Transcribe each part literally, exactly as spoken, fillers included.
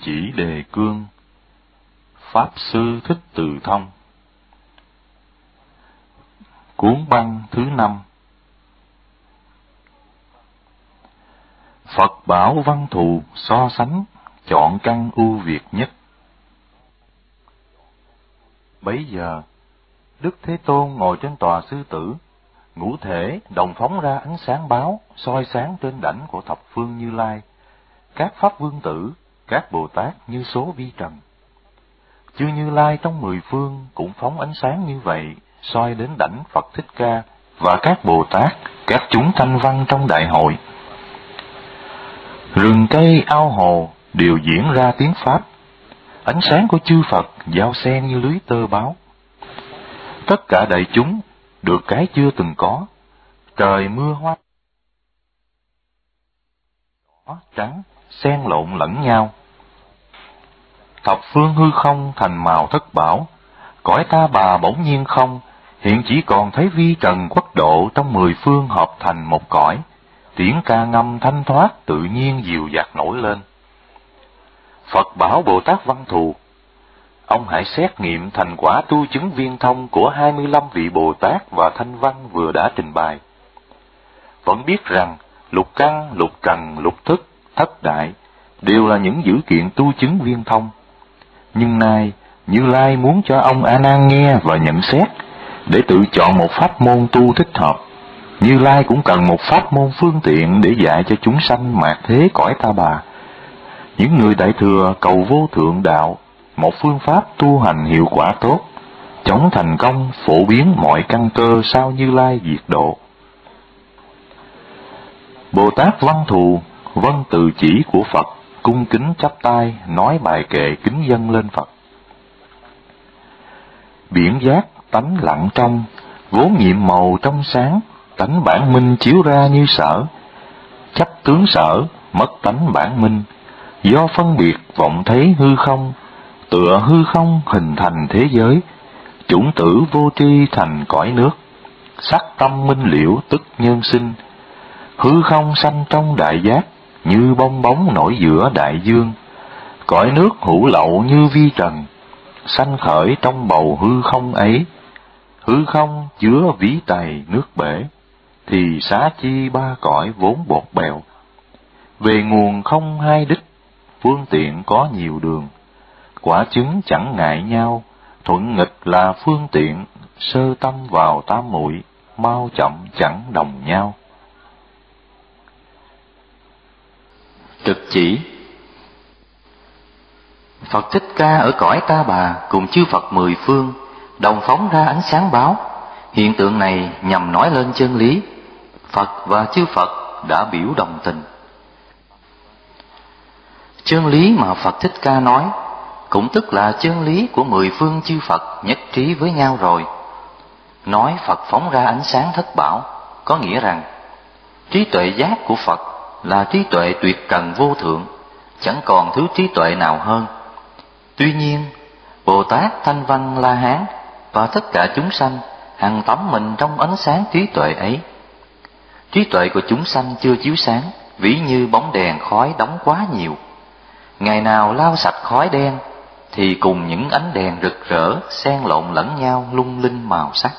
Chỉ Đề Cương. Pháp Sư Thích Từ Thông. Cuốn băng thứ năm. Phật bảo văn thù so sánh, chọn căn ưu việt nhất. Bấy giờ, Đức Thế Tôn ngồi trên tòa sư tử, ngũ thể đồng phóng ra ánh sáng báo, soi sáng trên đảnh của thập phương Như Lai, các pháp vương tử, các Bồ Tát như số vi trần. Chư Như Lai trong mười phương cũng phóng ánh sáng như vậy, soi đến đảnh Phật Thích Ca và các Bồ Tát, các chúng thanh văn trong đại hội. Rừng cây ao hồ đều diễn ra tiếng Pháp, ánh sáng của chư Phật giao xen như lưới tơ báo. Tất cả đại chúng được cái chưa từng có, trời mưa hoa đỏ trắng xen lộn lẫn nhau. Thập phương hư không thành màu thất bảo, cõi Ta Bà bỗng nhiên không, hiện chỉ còn thấy vi trần quốc độ trong mười phương hợp thành một cõi. Tiếng ca ngâm thanh thoát tự nhiên dịu dạt nổi lên. Phật bảo Bồ Tát Văn Thù: ông hãy xét nghiệm thành quả tu chứng viên thông của hai mươi lăm vị Bồ Tát và Thanh Văn vừa đã trình bày. Vẫn biết rằng lục căn, lục trần, lục thức, thất đại đều là những dữ kiện tu chứng viên thông. Nhưng nay Như Lai muốn cho ông A Nan nghe và nhận xét, để tự chọn một pháp môn tu thích hợp. Như Lai cũng cần một pháp môn phương tiện để dạy cho chúng sanh mạt thế cõi Ta Bà. Những người đại thừa cầu vô thượng đạo, một phương pháp tu hành hiệu quả tốt, chống thành công phổ biến mọi căn cơ sao Như Lai diệt độ. Bồ Tát Văn Thù vâng từ chỉ của Phật, cung kính chắp tay nói bài kệ kính dâng lên Phật. Biển giác tánh lặng trong, vốn nhiệm màu trong sáng, tánh bản minh chiếu ra như sở. Chấp tướng sở, mất tánh bản minh, do phân biệt vọng thấy hư không, tựa hư không hình thành thế giới. Chủng tử vô tri thành cõi nước, sắc tâm minh liễu tức nhân sinh. Hư không sanh trong đại giác, như bong bóng nổi giữa đại dương. Cõi nước hữu lậu như vi trần, sanh khởi trong bầu hư không ấy. Hư không chứa ví tày nước bể, thì xá chi ba cõi vốn bột bèo. Về nguồn không hai đích, phương tiện có nhiều đường. Quả chứng chẳng ngại nhau, thuận nghịch là phương tiện. Sơ tâm vào tam muội, mau chậm chẳng đồng nhau. Trực chỉ. Phật Thích Ca ở cõi Ta Bà cùng chư Phật mười phương đồng phóng ra ánh sáng báo. Hiện tượng này nhằm nói lên chân lý. Phật và chư Phật đã biểu đồng tình. Chân lý mà Phật Thích Ca nói cũng tức là chân lý của mười phương chư Phật nhất trí với nhau rồi. Nói Phật phóng ra ánh sáng thất bảo, có nghĩa rằng trí tuệ giác của Phật là trí tuệ tuyệt trần vô thượng, chẳng còn thứ trí tuệ nào hơn. Tuy nhiên, Bồ Tát, Thanh Văn, La Hán và tất cả chúng sanh hằng tắm mình trong ánh sáng trí tuệ ấy. Trí tuệ của chúng sanh chưa chiếu sáng, ví như bóng đèn khói đóng quá nhiều. Ngày nào lau sạch khói đen, thì cùng những ánh đèn rực rỡ xen lộn lẫn nhau lung linh màu sắc.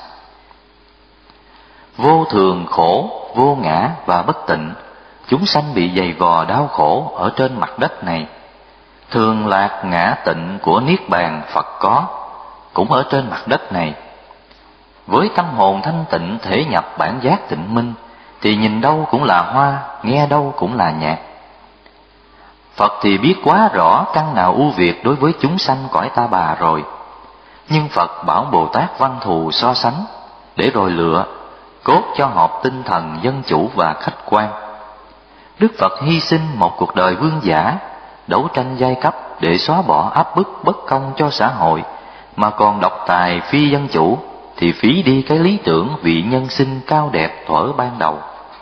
Vô thường, khổ, vô ngã và bất tịnh, chúng sanh bị dày vò đau khổ ở trên mặt đất này. Thường lạc ngã tịnh của Niết Bàn Phật có, cũng ở trên mặt đất này. Với tâm hồn thanh tịnh thể nhập bản giác tịnh minh, thì nhìn đâu cũng là hoa, nghe đâu cũng là nhạc. Phật thì biết quá rõ căn nào ưu việt đối với chúng sanh cõi Ta Bà rồi. Nhưng Phật bảo Bồ Tát Văn Thù so sánh, để rồi lựa, cốt cho hợp tinh thần dân chủ và khách quan. Đức Phật hy sinh một cuộc đời vương giả, đấu tranh giai cấp để xóa bỏ áp bức bất công cho xã hội, mà còn độc tài phi dân chủ, thì phí đi cái lý tưởng vị nhân sinh cao đẹp thuở ban đầu.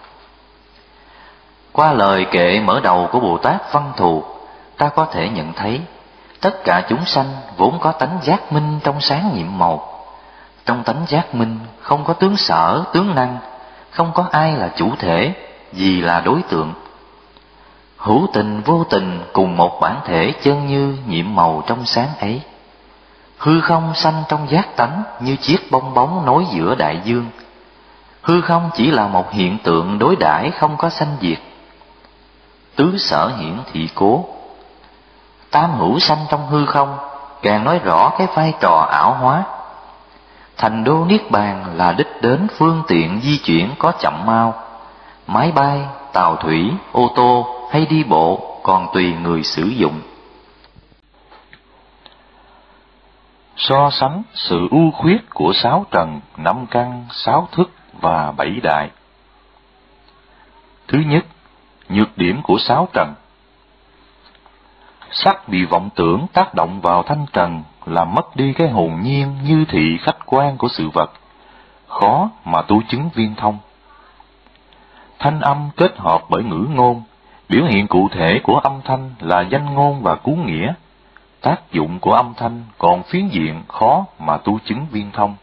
Qua lời kệ mở đầu của Bồ Tát Văn Thù, ta có thể nhận thấy tất cả chúng sanh vốn có tánh giác minh trong sáng nhiệm màu. Trong tánh giác minh không có tướng sở, tướng năng, không có ai là chủ thể, gì là đối tượng. Hữu tình vô tình cùng một bản thể chân như nhiệm màu trong sáng ấy. Hư không sanh trong giác tánh như chiếc bong bóng nối giữa đại dương. Hư không chỉ là một hiện tượng đối đãi không có sanh diệt. Tứ sở hiển thị cố. Tam hữu sanh trong hư không càng nói rõ cái vai trò ảo hóa. Thành đô niết bàn là đích đến phương tiện di chuyển có chậm mau. Máy bay, tàu thủy, ô tô hay đi bộ còn tùy người sử dụng. So sánh sự ưu khuyết của sáu trần, năm căn, sáu thức và bảy đại. Thứ nhất, nhược điểm của sáu trần. Sắc bị vọng tưởng tác động vào thanh trần, làm mất đi cái hồn nhiên như thị khách quan của sự vật, khó mà tu chứng viên thông. Thanh âm kết hợp bởi ngữ ngôn, biểu hiện cụ thể của âm thanh là danh ngôn và cú nghĩa. Tác dụng của âm thanh còn phiến diện, khó mà tu chứng viên thông.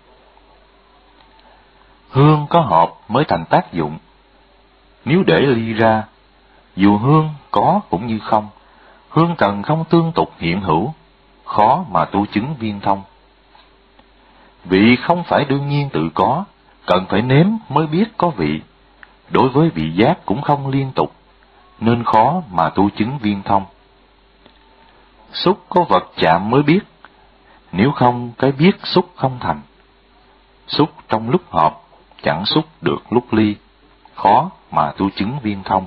Hương có hợp mới thành tác dụng. Nếu để ly ra, dù hương có cũng như không, hương trần không tương tục hiện hữu, khó mà tu chứng viên thông. Vị không phải đương nhiên tự có, cần phải nếm mới biết có vị. Đối với vị giác cũng không liên tục, nên khó mà tu chứng viên thông. Xúc có vật chạm mới biết, nếu không cái biết xúc không thành. Xúc trong lúc hợp, chẳng xúc được lúc ly, khó mà tu chứng viên thông.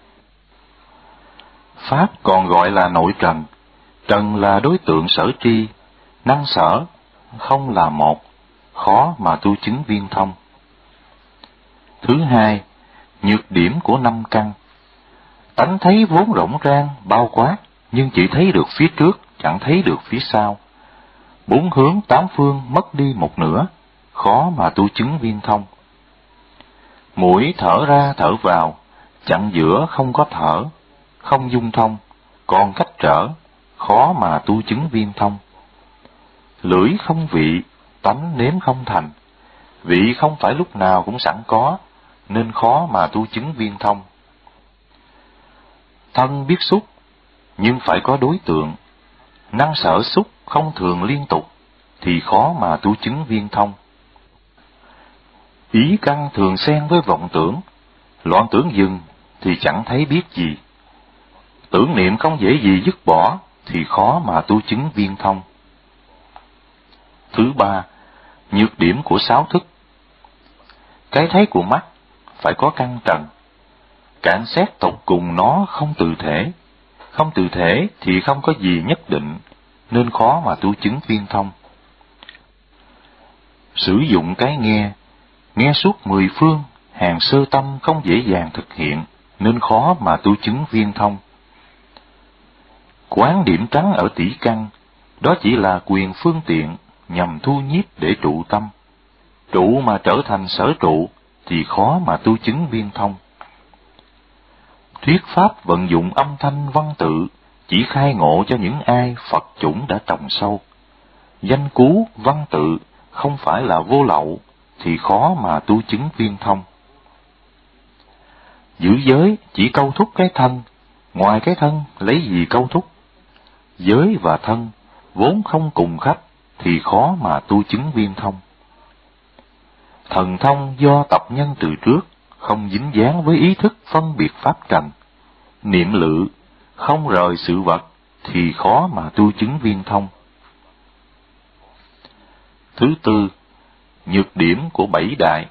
Pháp còn gọi là nội trần, trần là đối tượng sở tri, năng sở, không là một, khó mà tu chứng viên thông. Thứ hai, nhược điểm của năm căn. Tánh thấy vốn rộng rang, bao quát, nhưng chỉ thấy được phía trước, chẳng thấy được phía sau. Bốn hướng tám phương mất đi một nửa, khó mà tu chứng viên thông. Mũi thở ra thở vào, chặn giữa không có thở, không dung thông, còn cách trở, khó mà tu chứng viên thông. Lưỡi không vị, tánh nếm không thành, vị không phải lúc nào cũng sẵn có, nên khó mà tu chứng viên thông. Thân biết xúc, nhưng phải có đối tượng, năng sở xúc không thường liên tục, thì khó mà tu chứng viên thông. Ý căn thường xen với vọng tưởng, loạn tưởng dừng thì chẳng thấy biết gì. Tưởng niệm không dễ gì dứt bỏ, thì khó mà tu chứng viên thông. Thứ ba, nhược điểm của sáu thức. Cái thấy của mắt phải có căn trần. Cạn xét tột cùng nó không tự thể. Không tự thể thì không có gì nhất định, nên khó mà tu chứng viên thông. Sử dụng cái nghe, nghe suốt mười phương, hàng sơ tâm không dễ dàng thực hiện, nên khó mà tu chứng viên thông. Quán điểm trắng ở tỷ căn, đó chỉ là quyền phương tiện, nhằm thu nhiếp để trụ tâm. Trụ mà trở thành sở trụ, thì khó mà tu chứng viên thông. Thuyết pháp vận dụng âm thanh văn tự, chỉ khai ngộ cho những ai Phật chủng đã trồng sâu. Danh cú, văn tự, không phải là vô lậu, thì khó mà tu chứng viên thông. Giữ giới chỉ câu thúc cái thân, ngoài cái thân lấy gì câu thúc. Giới và thân vốn không cùng khách, thì khó mà tu chứng viên thông. Thần thông do tập nhân từ trước, không dính dáng với ý thức phân biệt pháp trần. Niệm lự, không rời sự vật, thì khó mà tu chứng viên thông. Thứ tư, nhược điểm của bảy đại.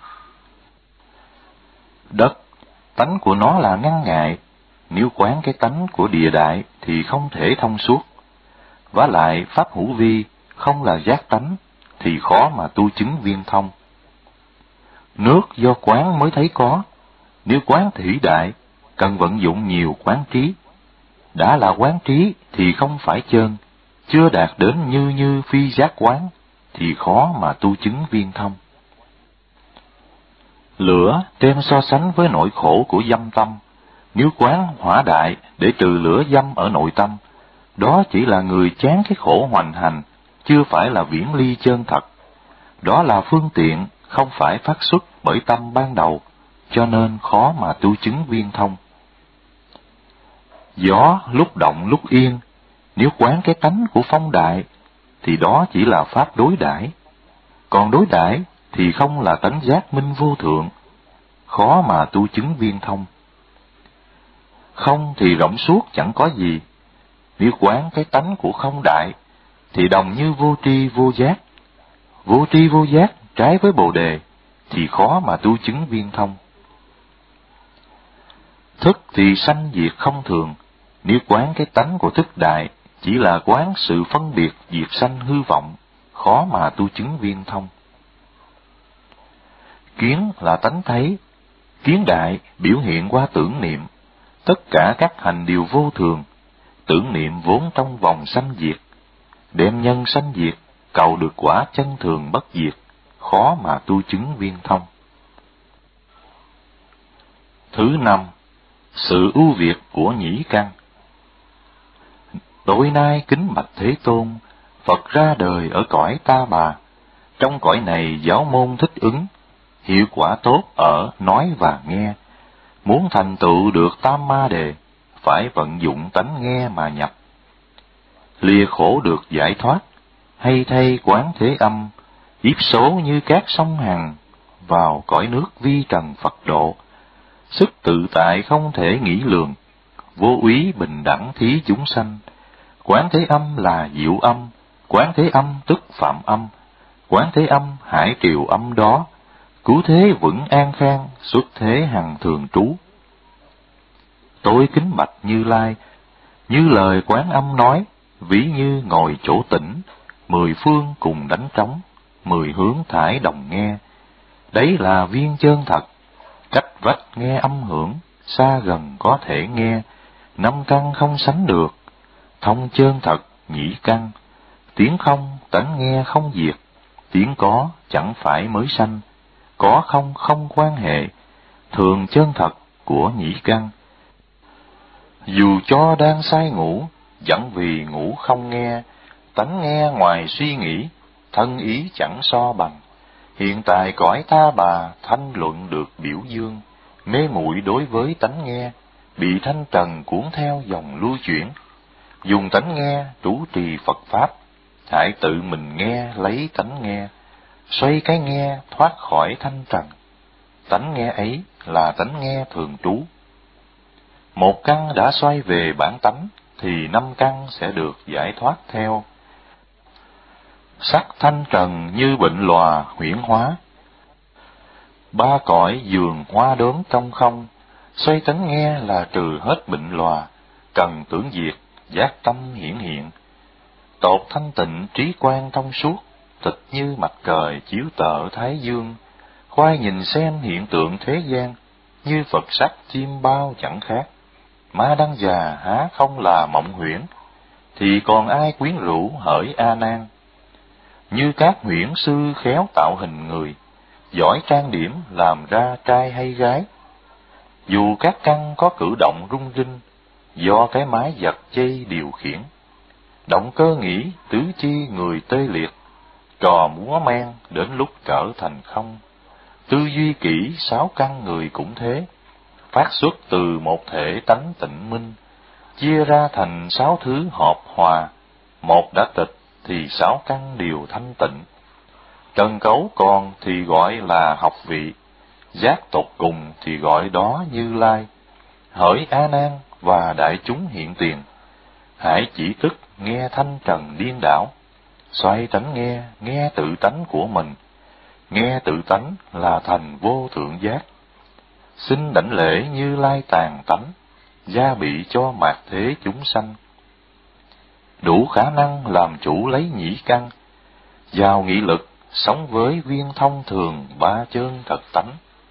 Đất, tánh của nó là ngăn ngại, nếu quán cái tánh của địa đại thì không thể thông suốt. Vả lại pháp hữu vi không là giác tánh, thì khó mà tu chứng viên thông. Nước do quán mới thấy có, nếu quán thủy đại, cần vận dụng nhiều quán trí. Đã là quán trí thì không phải chơn, chưa đạt đến như như phi giác quán, thì khó mà tu chứng viên thông. Lửa đem so sánh với nỗi khổ của dâm tâm, nếu quán hỏa đại để trừ lửa dâm ở nội tâm, đó chỉ là người chán cái khổ hoành hành, chưa phải là viễn ly chân thật. Đó là phương tiện, không phải phát xuất bởi tâm ban đầu, cho nên khó mà tu chứng viên thông. Gió lúc động lúc yên, nếu quán cái tánh của phong đại, thì đó chỉ là pháp đối đãi. Còn đối đãi thì không là tánh giác minh vô thượng, khó mà tu chứng viên thông. Không thì rộng suốt chẳng có gì, nếu quán cái tánh của không đại, thì đồng như vô tri vô giác. Vô tri vô giác trái với Bồ Đề, thì khó mà tu chứng viên thông. Thức thì sanh diệt không thường, nếu quán cái tánh của thức đại, chỉ là quán sự phân biệt diệt sanh hư vọng, khó mà tu chứng viên thông. Kiến là tánh thấy, kiến đại biểu hiện qua tưởng niệm, tất cả các hành đều vô thường, tưởng niệm vốn trong vòng sanh diệt, đem nhân sanh diệt, cầu được quả chân thường bất diệt, khó mà tu chứng viên thông. Thứ năm, sự ưu việt của nhĩ căn. Tối nay kính bạch Thế Tôn, Phật ra đời ở cõi Ta Bà. Trong cõi này giáo môn thích ứng, hiệu quả tốt ở nói và nghe. Muốn thành tựu được tam ma đề, phải vận dụng tánh nghe mà nhập. Lìa khổ được giải thoát, hay thay quán thế âm, yếp số như các sông hằng, vào cõi nước vi trần Phật độ. Sức tự tại không thể nghĩ lường, vô úy bình đẳng thí chúng sanh. Quán thế âm là diệu âm, quán thế âm tức phạm âm, quán thế âm hải triều âm đó, cứu thế vững an khang, xuất thế hằng thường trú. Tôi kính bạch Như Lai, như lời quán âm nói, ví như ngồi chỗ tĩnh, mười phương cùng đánh trống, mười hướng thải đồng nghe. Đấy là viên chân thật, cách vách nghe âm hưởng, xa gần có thể nghe, năm căn không sánh được. Thông chân thật, nhĩ căn, tiếng không, tánh nghe không diệt, tiếng có chẳng phải mới sanh, có không không quan hệ, thường chân thật của nhĩ căn. Dù cho đang say ngủ, chẳng vì ngủ không nghe, tánh nghe ngoài suy nghĩ, thân ý chẳng so bằng. Hiện tại cõi Ta Bà thanh luận được biểu dương, mê muội đối với tánh nghe, bị thanh trần cuốn theo dòng lưu chuyển. Dùng tánh nghe trú trì Phật Pháp, hãy tự mình nghe lấy tánh nghe, xoay cái nghe thoát khỏi thanh trần. Tánh nghe ấy là tánh nghe thường trú. Một căn đã xoay về bản tánh, thì năm căn sẽ được giải thoát theo. Sắc thanh trần như bệnh lòa huyễn hóa, ba cõi giường hoa đốm trong không, xoay tánh nghe là trừ hết bệnh lòa, cần tưởng diệt, giác tâm hiển hiện. Tột thanh tịnh trí quan thông suốt, tịch như mặt trời chiếu tợ thái dương, khoai nhìn xem hiện tượng thế gian, như Phật sắc chim bao chẳng khác. Ma đăng già há không là mộng huyễn, thì còn ai quyến rũ hỡi A Nan. Như các huyễn sư khéo tạo hình người, giỏi trang điểm làm ra trai hay gái. Dù các căn có cử động rung rinh, do cái mái giật dây điều khiển. Động cơ nghĩ tứ chi người tê liệt, trò múa men đến lúc trở thành không. Tư duy kỹ sáu căn người cũng thế, phát xuất từ một thể tánh tịnh minh, chia ra thành sáu thứ hợp hòa. Một đã tịch thì sáu căn đều thanh tịnh. Trần cấu còn thì gọi là học vị, giác tột cùng thì gọi đó Như Lai. Hỡi A Nan và đại chúng hiện tiền, hãy chỉ tức nghe thanh trần điên đảo, xoay tánh nghe, nghe tự tánh của mình. Nghe tự tánh là thành vô thượng giác. Xin đảnh lễ Như Lai tàn tánh, gia bị cho mạt thế chúng sanh. Đủ khả năng làm chủ lấy nhĩ căn, giàu nghị lực, sống với viên thông thường ba chân thật tánh.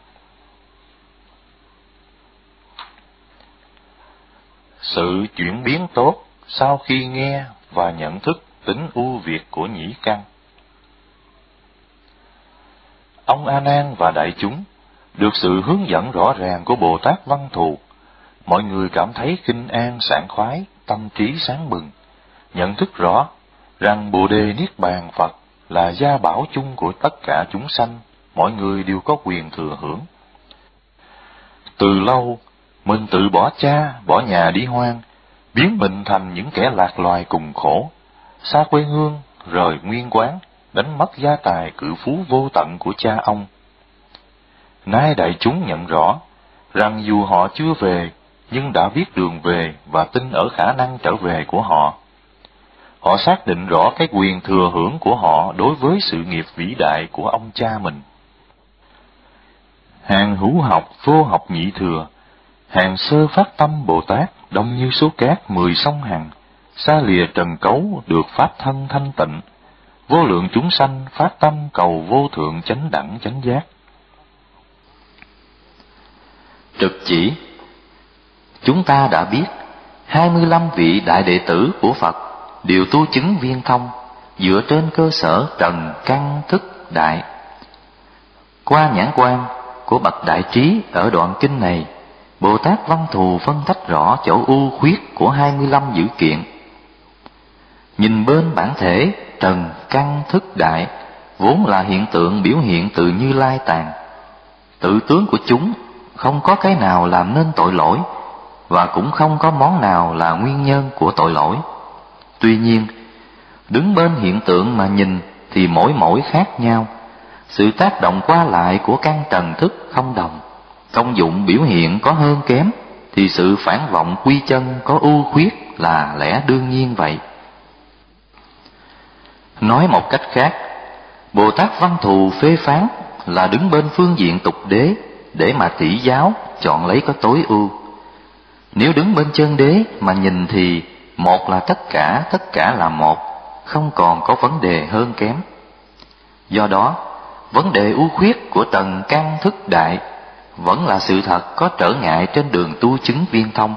Sự chuyển biến tốt sau khi nghe và nhận thức tính ưu việt của nhĩ căn. Ông A Nan và đại chúng được sự hướng dẫn rõ ràng của Bồ Tát Văn Thù, mọi người cảm thấy kinh an sảng khoái, tâm trí sáng bừng, nhận thức rõ rằng Bồ Đề Niết Bàn Phật là gia bảo chung của tất cả chúng sanh, mọi người đều có quyền thừa hưởng. Từ lâu, mình tự bỏ cha, bỏ nhà đi hoang, biến mình thành những kẻ lạc loài cùng khổ, xa quê hương, rời nguyên quán, đánh mất gia tài cự phú vô tận của cha ông. Nay đại chúng nhận rõ rằng dù họ chưa về, nhưng đã biết đường về và tin ở khả năng trở về của họ. Họ xác định rõ cái quyền thừa hưởng của họ đối với sự nghiệp vĩ đại của ông cha mình. Hàng hữu học vô học nhị thừa, hàng sơ phát tâm Bồ Tát đông như số cát mười sông Hằng, xa lìa trần cấu được pháp thân thanh tịnh, vô lượng chúng sanh phát tâm cầu vô thượng chánh đẳng chánh giác. Trực chỉ, chúng ta đã biết hai mươi lăm vị đại đệ tử của Phật đều tu chứng viên thông dựa trên cơ sở trần căn thức đại. Qua nhãn quan của bậc đại trí ở đoạn kinh này, Bồ Tát Văn Thù phân tách rõ chỗ ưu khuyết của hai mươi lăm dữ kiện. Nhìn bên bản thể trần căn thức đại vốn là hiện tượng biểu hiện từ Như Lai Tạng. Tự tướng của chúng không có cái nào làm nên tội lỗi, và cũng không có món nào là nguyên nhân của tội lỗi. Tuy nhiên, đứng bên hiện tượng mà nhìn thì mỗi mỗi khác nhau. Sự tác động qua lại của căn trần thức không đồng, công dụng biểu hiện có hơn kém, thì sự phản vọng quy chân có ưu khuyết là lẽ đương nhiên vậy. Nói một cách khác, Bồ Tát Văn Thù phê phán là đứng bên phương diện tục đế để mà tỷ giáo chọn lấy có tối ưu. Nếu đứng bên chân đế mà nhìn thì một là tất cả, tất cả là một, không còn có vấn đề hơn kém. Do đó, vấn đề ưu khuyết của trần căn thức đại vẫn là sự thật có trở ngại trên đường tu chứng viên thông.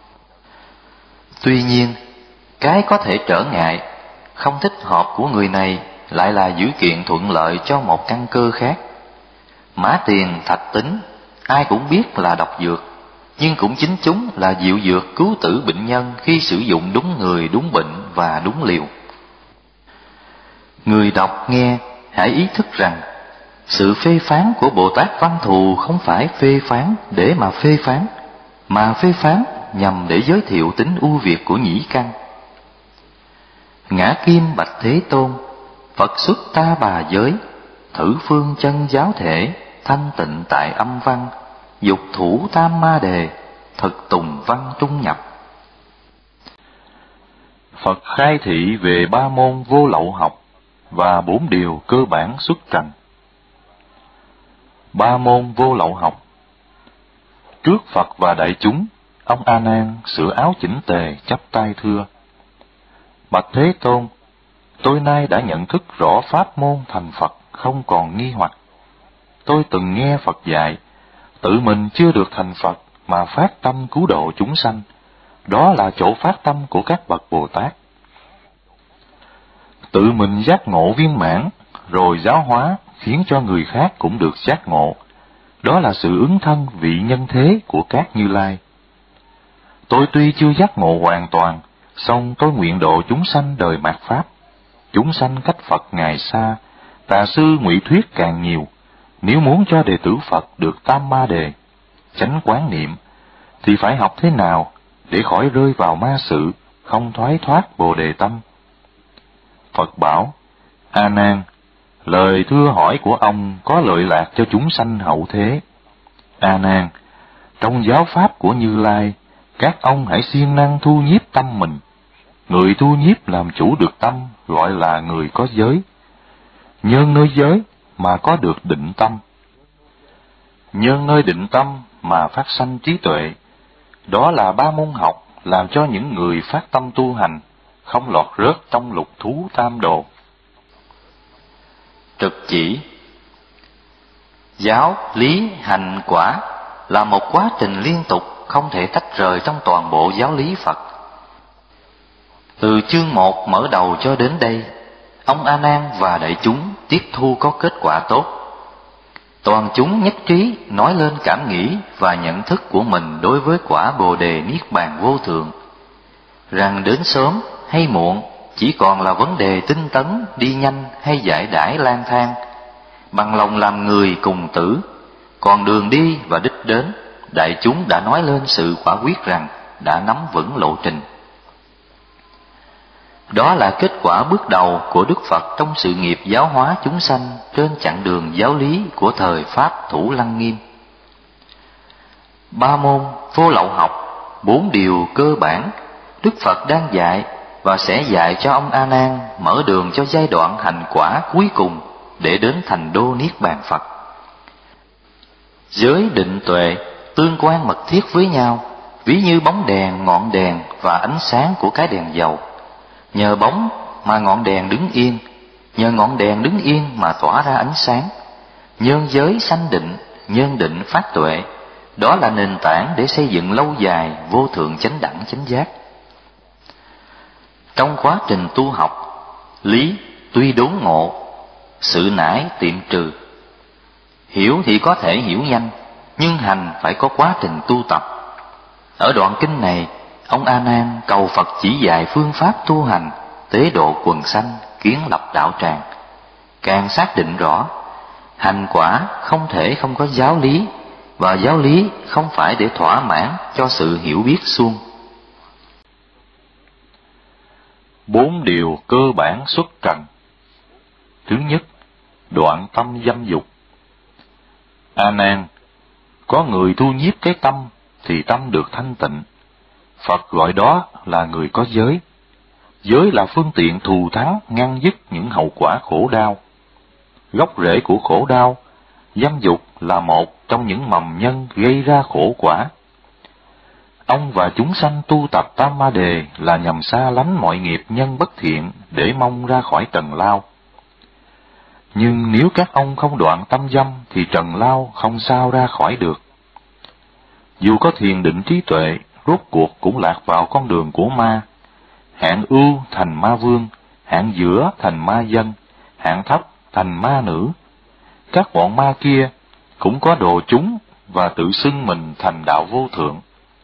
Tuy nhiên, cái có thể trở ngại, không thích hợp của người này lại là dữ kiện thuận lợi cho một căn cơ khác. Mã tiền, thạch tính, ai cũng biết là độc dược, nhưng cũng chính chúng là diệu dược cứu tử bệnh nhân khi sử dụng đúng người, đúng bệnh và đúng liều. Người đọc nghe hãy ý thức rằng sự phê phán của Bồ Tát Văn Thù không phải phê phán để mà phê phán, mà phê phán nhằm để giới thiệu tính ưu việt của nhĩ căn. Ngã Kim bạch Thế Tôn, Phật xuất ta bà giới, thử phương chân giáo thể, thanh tịnh tại âm văn, dục thủ tam ma đề, thực tùng văn trung nhập. Phật khai thị về ba môn vô lậu học và bốn điều cơ bản xuất trần. Ba môn vô lậu học. Trước Phật và đại chúng, ông A Nan sửa áo chỉnh tề chắp tay thưa: Bạch Thế Tôn, tôi nay đã nhận thức rõ pháp môn thành Phật không còn nghi hoặc. Tôi từng nghe Phật dạy, tự mình chưa được thành Phật mà phát tâm cứu độ chúng sanh, đó là chỗ phát tâm của các bậc Bồ Tát. Tự mình giác ngộ viên mãn, rồi giáo hóa khiến cho người khác cũng được giác ngộ, đó là sự ứng thân vị nhân thế của các Như Lai. Tôi tuy chưa giác ngộ hoàn toàn, song tôi nguyện độ chúng sanh đời mạt Pháp. Chúng sanh cách Phật ngày xa, tà sư ngụy thuyết càng nhiều. Nếu muốn cho đệ tử Phật được tam ma đề, chánh quán niệm, thì phải học thế nào để khỏi rơi vào ma sự, không thoái thoát Bồ Đề tâm? Phật bảo: A Nan, lời thưa hỏi của ông có lợi lạc cho chúng sanh hậu thế. A Nan, trong giáo pháp của Như Lai, các ông hãy siêng năng thu nhiếp tâm mình. Người thu nhiếp làm chủ được tâm gọi là người có giới. Nhân nơi giới mà có được định tâm, nhân nơi định tâm mà phát sanh trí tuệ. Đó là ba môn học làm cho những người phát tâm tu hành không lọt rớt trong lục thú tam đồ. Trực chỉ, giáo, lý, hành, quả là một quá trình liên tục không thể tách rời trong toàn bộ giáo lý Phật. Từ chương một mở đầu cho đến đây, ông A Nan và đại chúng tiếp thu có kết quả tốt. Toàn chúng nhất trí nói lên cảm nghĩ và nhận thức của mình đối với quả Bồ Đề Niết Bàn vô thượng, rằng đến sớm hay muộn chỉ còn là vấn đề tinh tấn đi nhanh hay giải đãi lang thang, bằng lòng làm người cùng tử. Còn đường đi và đích đến, đại chúng đã nói lên sự quả quyết rằng đã nắm vững lộ trình. Đó là kết quả bước đầu của Đức Phật trong sự nghiệp giáo hóa chúng sanh trên chặng đường giáo lý của thời Pháp Thủ Lăng Nghiêm. Ba môn vô lậu học, bốn điều cơ bản, Đức Phật đang dạy và sẽ dạy cho ông A Nan mở đường cho giai đoạn hành quả cuối cùng để đến thành đô Niết Bàn Phật. Giới định tuệ tương quan mật thiết với nhau, ví như bóng đèn, ngọn đèn và ánh sáng của cái đèn dầu. Nhờ bóng mà ngọn đèn đứng yên, nhờ ngọn đèn đứng yên mà tỏa ra ánh sáng. Nhân giới sanh định, nhân định phát tuệ, đó là nền tảng để xây dựng lâu dài vô thượng chánh đẳng chánh giác. Trong quá trình tu học, lý tuy đốn ngộ, sự nãi tiệm trừ. Hiểu thì có thể hiểu nhanh, nhưng hành phải có quá trình tu tập. Ở đoạn kinh này, ông A Nan cầu Phật chỉ dạy phương pháp tu hành, tế độ quần sanh, kiến lập đạo tràng. Càng xác định rõ, hành quả không thể không có giáo lý, và giáo lý không phải để thỏa mãn cho sự hiểu biết suông. Bốn điều cơ bản xuất trần. Thứ nhất, đoạn tâm dâm dục. A Nan, có người thu nhiếp cái tâm thì tâm được thanh tịnh. Phật gọi đó là người có giới. Giới là phương tiện thù thắng ngăn dứt những hậu quả khổ đau. Gốc rễ của khổ đau, dâm dục là một trong những mầm nhân gây ra khổ quả. Ông và chúng sanh tu tập Tam Ma Đề là nhằm xa lánh mọi nghiệp nhân bất thiện để mong ra khỏi trần lao. Nhưng nếu các ông không đoạn tâm dâm thì trần lao không sao ra khỏi được. Dù có thiền định trí tuệ, rốt cuộc cũng lạc vào con đường của ma. Hạng ưu thành ma vương, hạng giữa thành ma dân, hạng thấp thành ma nữ. Các bọn ma kia cũng có đồ chúng và tự xưng mình thành đạo vô thượng.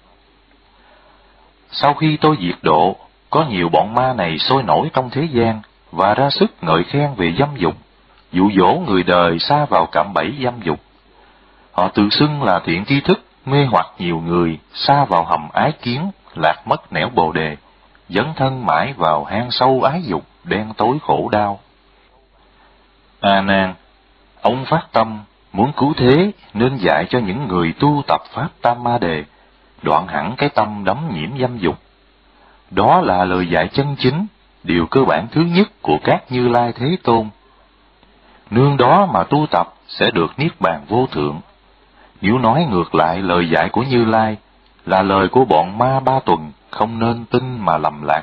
Sau khi tôi diệt độ, có nhiều bọn ma này sôi nổi trong thế gian và ra sức ngợi khen về dâm dục, dụ dỗ người đời sa vào cạm bẫy dâm dục. Họ tự xưng là thiện tri thức, mê hoặc nhiều người sa vào hầm ái kiến, lạc mất nẻo bồ đề, dấn thân mãi vào hang sâu ái dục, đen tối khổ đau. A Nan, ông phát tâm muốn cứu thế nên dạy cho những người tu tập pháp Tam Ma Đề, đoạn hẳn cái tâm đắm nhiễm dâm dục. Đó là lời dạy chân chính, điều cơ bản thứ nhất của các Như Lai Thế Tôn. Nương đó mà tu tập sẽ được niết bàn vô thượng. Nếu nói ngược lại lời dạy của Như Lai là lời của bọn ma ba tuần, không nên tin mà lầm lạc.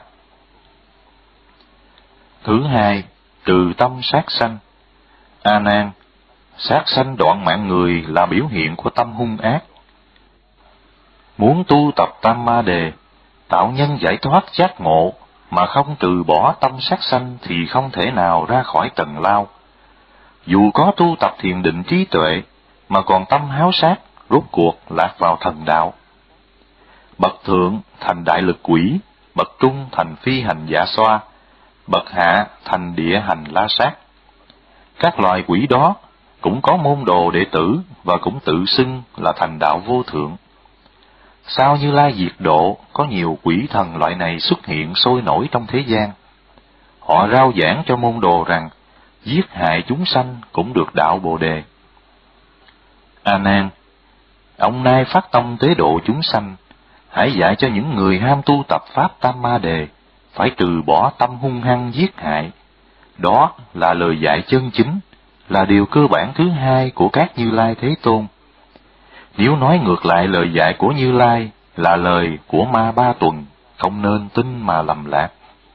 Thứ hai, trừ tâm sát sanh. A Nan, sát sanh đoạn mạng người là biểu hiện của tâm hung ác. Muốn tu tập Tam Ma Đề, tạo nhân giải thoát giác ngộ, mà không trừ bỏ tâm sát sanh thì không thể nào ra khỏi trần lao. Dù có tu tập thiền định trí tuệ, mà còn tâm háo sát, rốt cuộc lạc vào thần đạo. Bậc thượng thành đại lực quỷ, bậc trung thành phi hành dạ xoa, bậc hạ thành địa hành la sát. Các loài quỷ đó cũng có môn đồ đệ tử và cũng tự xưng là thành đạo vô thượng. Sau Như Lai diệt độ, có nhiều quỷ thần loại này xuất hiện sôi nổi trong thế gian. Họ rao giảng cho môn đồ rằng giết hại chúng sanh cũng được đạo Bồ Đề. A Nan, ông nay phát tâm tế độ chúng sanh, hãy dạy cho những người ham tu tập pháp Tam Ma Đề phải trừ bỏ tâm hung hăng giết hại. Đó là lời dạy chân chính, là điều cơ bản thứ hai của các Như Lai Thế Tôn. Nếu nói ngược lại lời dạy của Như Lai là lời của ma ba tuần, không nên tin mà lầm lạc.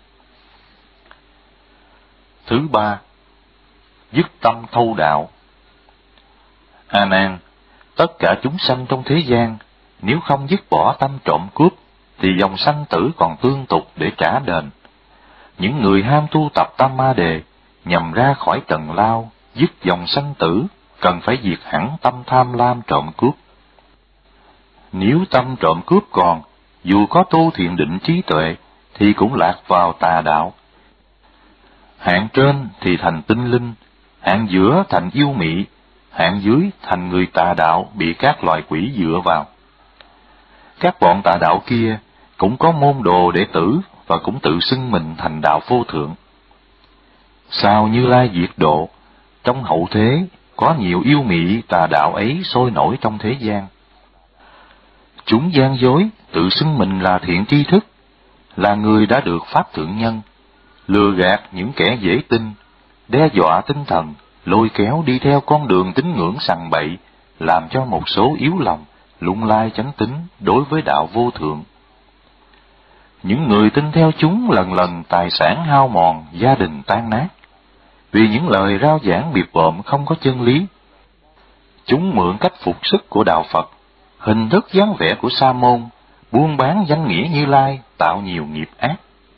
Thứ ba, dứt tâm thâu đạo. A Nan, tất cả chúng sanh trong thế gian, nếu không dứt bỏ tâm trộm cướp, thì dòng sanh tử còn tương tục để trả đền. Những người ham tu tập Tam Ma Đề, nhằm ra khỏi trần lao, dứt dòng sanh tử, cần phải diệt hẳn tâm tham lam trộm cướp. Nếu tâm trộm cướp còn, dù có tu thiền định trí tuệ, thì cũng lạc vào tà đạo. Hạng trên thì thành tinh linh, hạng giữa thành yêu mị, hạng dưới thành người tà đạo bị các loài quỷ dựa vào. Các bọn tà đạo kia cũng có môn đồ đệ tử và cũng tự xưng mình thành đạo vô thượng. Sao Như Lai diệt độ, trong hậu thế có nhiều yêu mị tà đạo ấy sôi nổi trong thế gian. Chúng gian dối, tự xưng mình là thiện tri thức, là người đã được pháp thượng nhân, lừa gạt những kẻ dễ tin, đe dọa tinh thần, lôi kéo đi theo con đường tín ngưỡng sằng bậy, làm cho một số yếu lòng, lung lai chánh tín đối với đạo vô thượng. Những người tin theo chúng lần lần tài sản hao mòn, gia đình tan nát, vì những lời rao giảng biệt bợm không có chân lý. Chúng mượn cách phục sức của đạo Phật, hình thức dáng vẻ của sa môn, buôn bán danh nghĩa Như Lai, tạo nhiều nghiệp ác.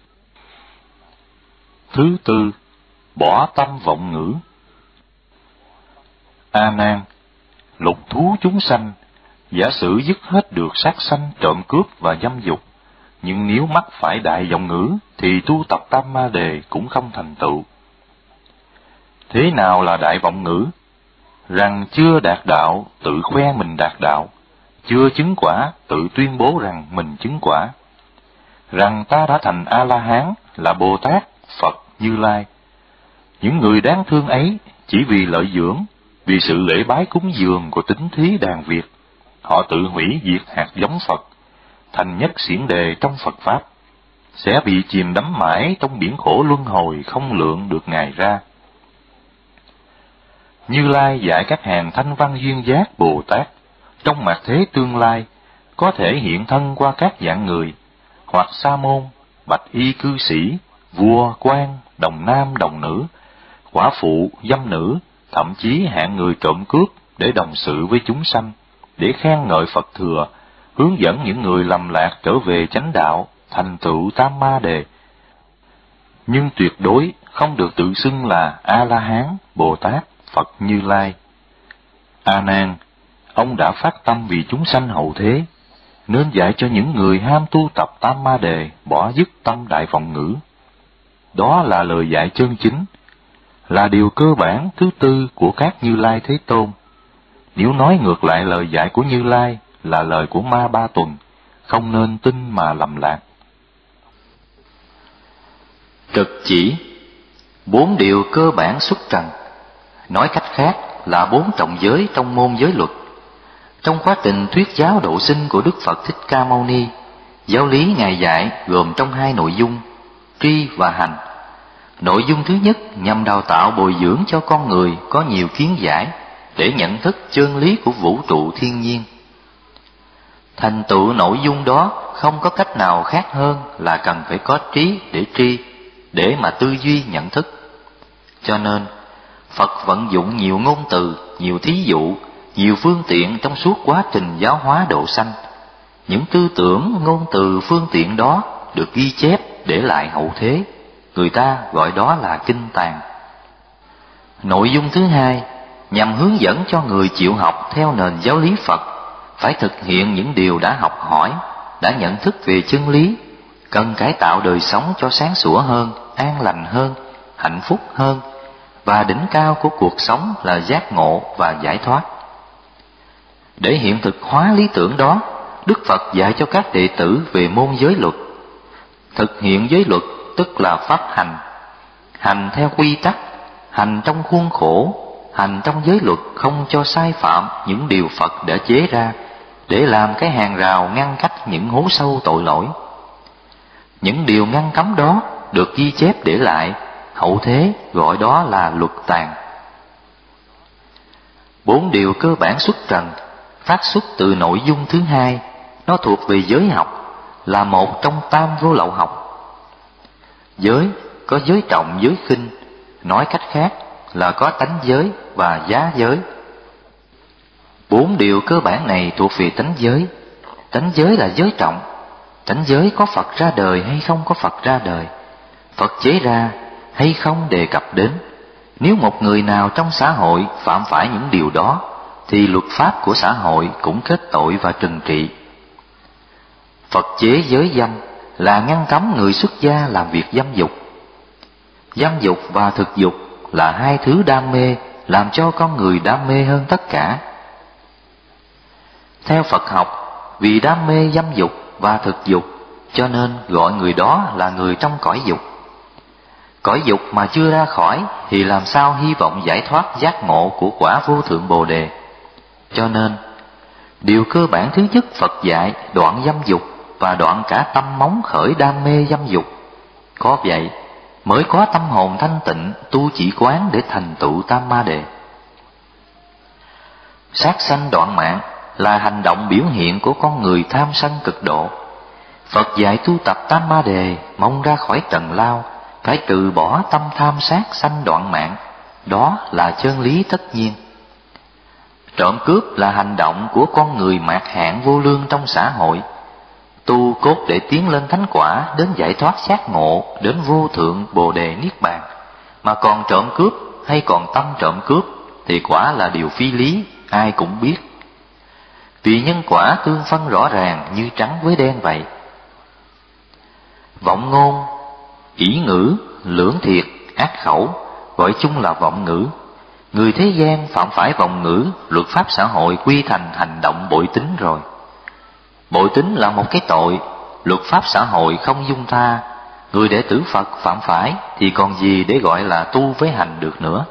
Thứ tư, bỏ tâm vọng ngữ. A Nan, lục thú chúng sanh, giả sử dứt hết được sát sanh, trộm cướp và dâm dục, nhưng nếu mắc phải đại vọng ngữ thì tu tập tam ma đề cũng không thành tựu. Thế nào là đại vọng ngữ? Rằng chưa đạt đạo tự khoe mình đạt đạo, chưa chứng quả tự tuyên bố rằng mình chứng quả, rằng ta đã thành A-la-hán, là Bồ Tát, Phật, Như Lai. Những người đáng thương ấy chỉ vì lợi dưỡng, vì sự lễ bái cúng dường của tín thí đàn Việt, họ tự hủy diệt hạt giống Phật, thành nhất xiển đề trong Phật Pháp, sẽ bị chìm đắm mãi trong biển khổ luân hồi không lượng được ngày ra. Như Lai dạy các hàng thanh văn duyên giác Bồ Tát, trong mạt thế tương lai, có thể hiện thân qua các dạng người, hoặc sa môn, bạch y cư sĩ, vua, quan, đồng nam, đồng nữ, quả phụ, dâm nữ, thậm chí hạng người trộm cướp để đồng sự với chúng sanh, để khen ngợi Phật thừa, hướng dẫn những người lầm lạc trở về chánh đạo, thành tựu tam ma đề. Nhưng tuyệt đối không được tự xưng là A-la-hán, Bồ Tát, Phật Như Lai. A Nan, ông đã phát tâm vì chúng sanh hậu thế, nên dạy cho những người ham tu tập tam ma đề bỏ dứt tâm đại vọng ngữ. Đó là lời dạy chân chính, là điều cơ bản thứ tư của các Như Lai Thế Tôn. Nếu nói ngược lại lời dạy của Như Lai là lời của ma ba tuần, không nên tin mà lầm lạc. Trực chỉ, bốn điều cơ bản xuất trần, nói cách khác là bốn trọng giới trong môn giới luật. Trong quá trình thuyết giáo độ sinh của Đức Phật Thích Ca Mâu Ni, giáo lý Ngài dạy gồm trong hai nội dung, tri và hành. Nội dung thứ nhất nhằm đào tạo bồi dưỡng cho con người có nhiều kiến giải để nhận thức chân lý của vũ trụ thiên nhiên. Thành tựu nội dung đó không có cách nào khác hơn là cần phải có trí để tri, để mà tư duy nhận thức. Cho nên, Phật vận dụng nhiều ngôn từ, nhiều thí dụ, nhiều phương tiện trong suốt quá trình giáo hóa độ sanh. Những tư tưởng, ngôn từ, phương tiện đó được ghi chép để lại hậu thế. Người ta gọi đó là kinh tàng. Nội dung thứ hai nhằm hướng dẫn cho người chịu học theo nền giáo lý Phật phải thực hiện những điều đã học hỏi, đã nhận thức về chân lý, cần cải tạo đời sống cho sáng sủa hơn, an lành hơn, hạnh phúc hơn, và đỉnh cao của cuộc sống là giác ngộ và giải thoát. Để hiện thực hóa lý tưởng đó, Đức Phật dạy cho các đệ tử về môn giới luật. Thực hiện giới luật tức là pháp hành, hành theo quy tắc, hành trong khuôn khổ, hành trong giới luật không cho sai phạm những điều Phật đã chế ra, để làm cái hàng rào ngăn cách những hố sâu tội lỗi. Những điều ngăn cấm đó được ghi chép để lại, hậu thế gọi đó là luật tàng. Bốn điều cơ bản xuất trần phát xuất từ nội dung thứ hai, nó thuộc về giới học, là một trong tam vô lậu học. Giới có giới trọng, giới khinh, nói cách khác là có tánh giới và giá giới. Bốn điều cơ bản này thuộc về tánh giới. Tánh giới là giới trọng. Tánh giới có Phật ra đời hay không có Phật ra đời, Phật chế ra hay không đề cập đến. Nếu một người nào trong xã hội phạm phải những điều đó, thì luật pháp của xã hội cũng kết tội và trừng trị. Phật chế giới dâm là ngăn cấm người xuất gia làm việc dâm dục. Dâm dục và thực dục là hai thứ đam mê, làm cho con người đam mê hơn tất cả. Theo Phật học, vì đam mê dâm dục và thực dục cho nên gọi người đó là người trong cõi dục. Cõi dục mà chưa ra khỏi thì làm sao hy vọng giải thoát giác ngộ của quả vô thượng Bồ Đề. Cho nên điều cơ bản thứ nhất Phật dạy đoạn dâm dục và đoạn cả tâm móng khởi đam mê dâm dục. Có vậy mới có tâm hồn thanh tịnh tu chỉ quán để thành tựu tam ma đề. Sát sanh đoạn mạng là hành động biểu hiện của con người tham sân cực độ. Phật dạy tu tập tam ma đề mong ra khỏi trần lao phải từ bỏ tâm tham sát sanh đoạn mạng, đó là chân lý tất nhiên. Trộm cướp là hành động của con người mạt hạn vô lương trong xã hội. Tu cốt để tiến lên thánh quả, đến giải thoát giác ngộ, đến vô thượng Bồ Đề Niết Bàn, mà còn trộm cướp hay còn tâm trộm cướp thì quả là điều phi lý, ai cũng biết. Vì nhân quả tương phân rõ ràng như trắng với đen vậy. Vọng ngôn, ỷ ngữ, lưỡng thiệt, ác khẩu gọi chung là vọng ngữ. Người thế gian phạm phải vọng ngữ, luật pháp xã hội quy thành hành động bội tín rồi. Bội tín là một cái tội, luật pháp xã hội không dung tha. Người đệ tử Phật phạm phải thì còn gì để gọi là tu với hành được nữa.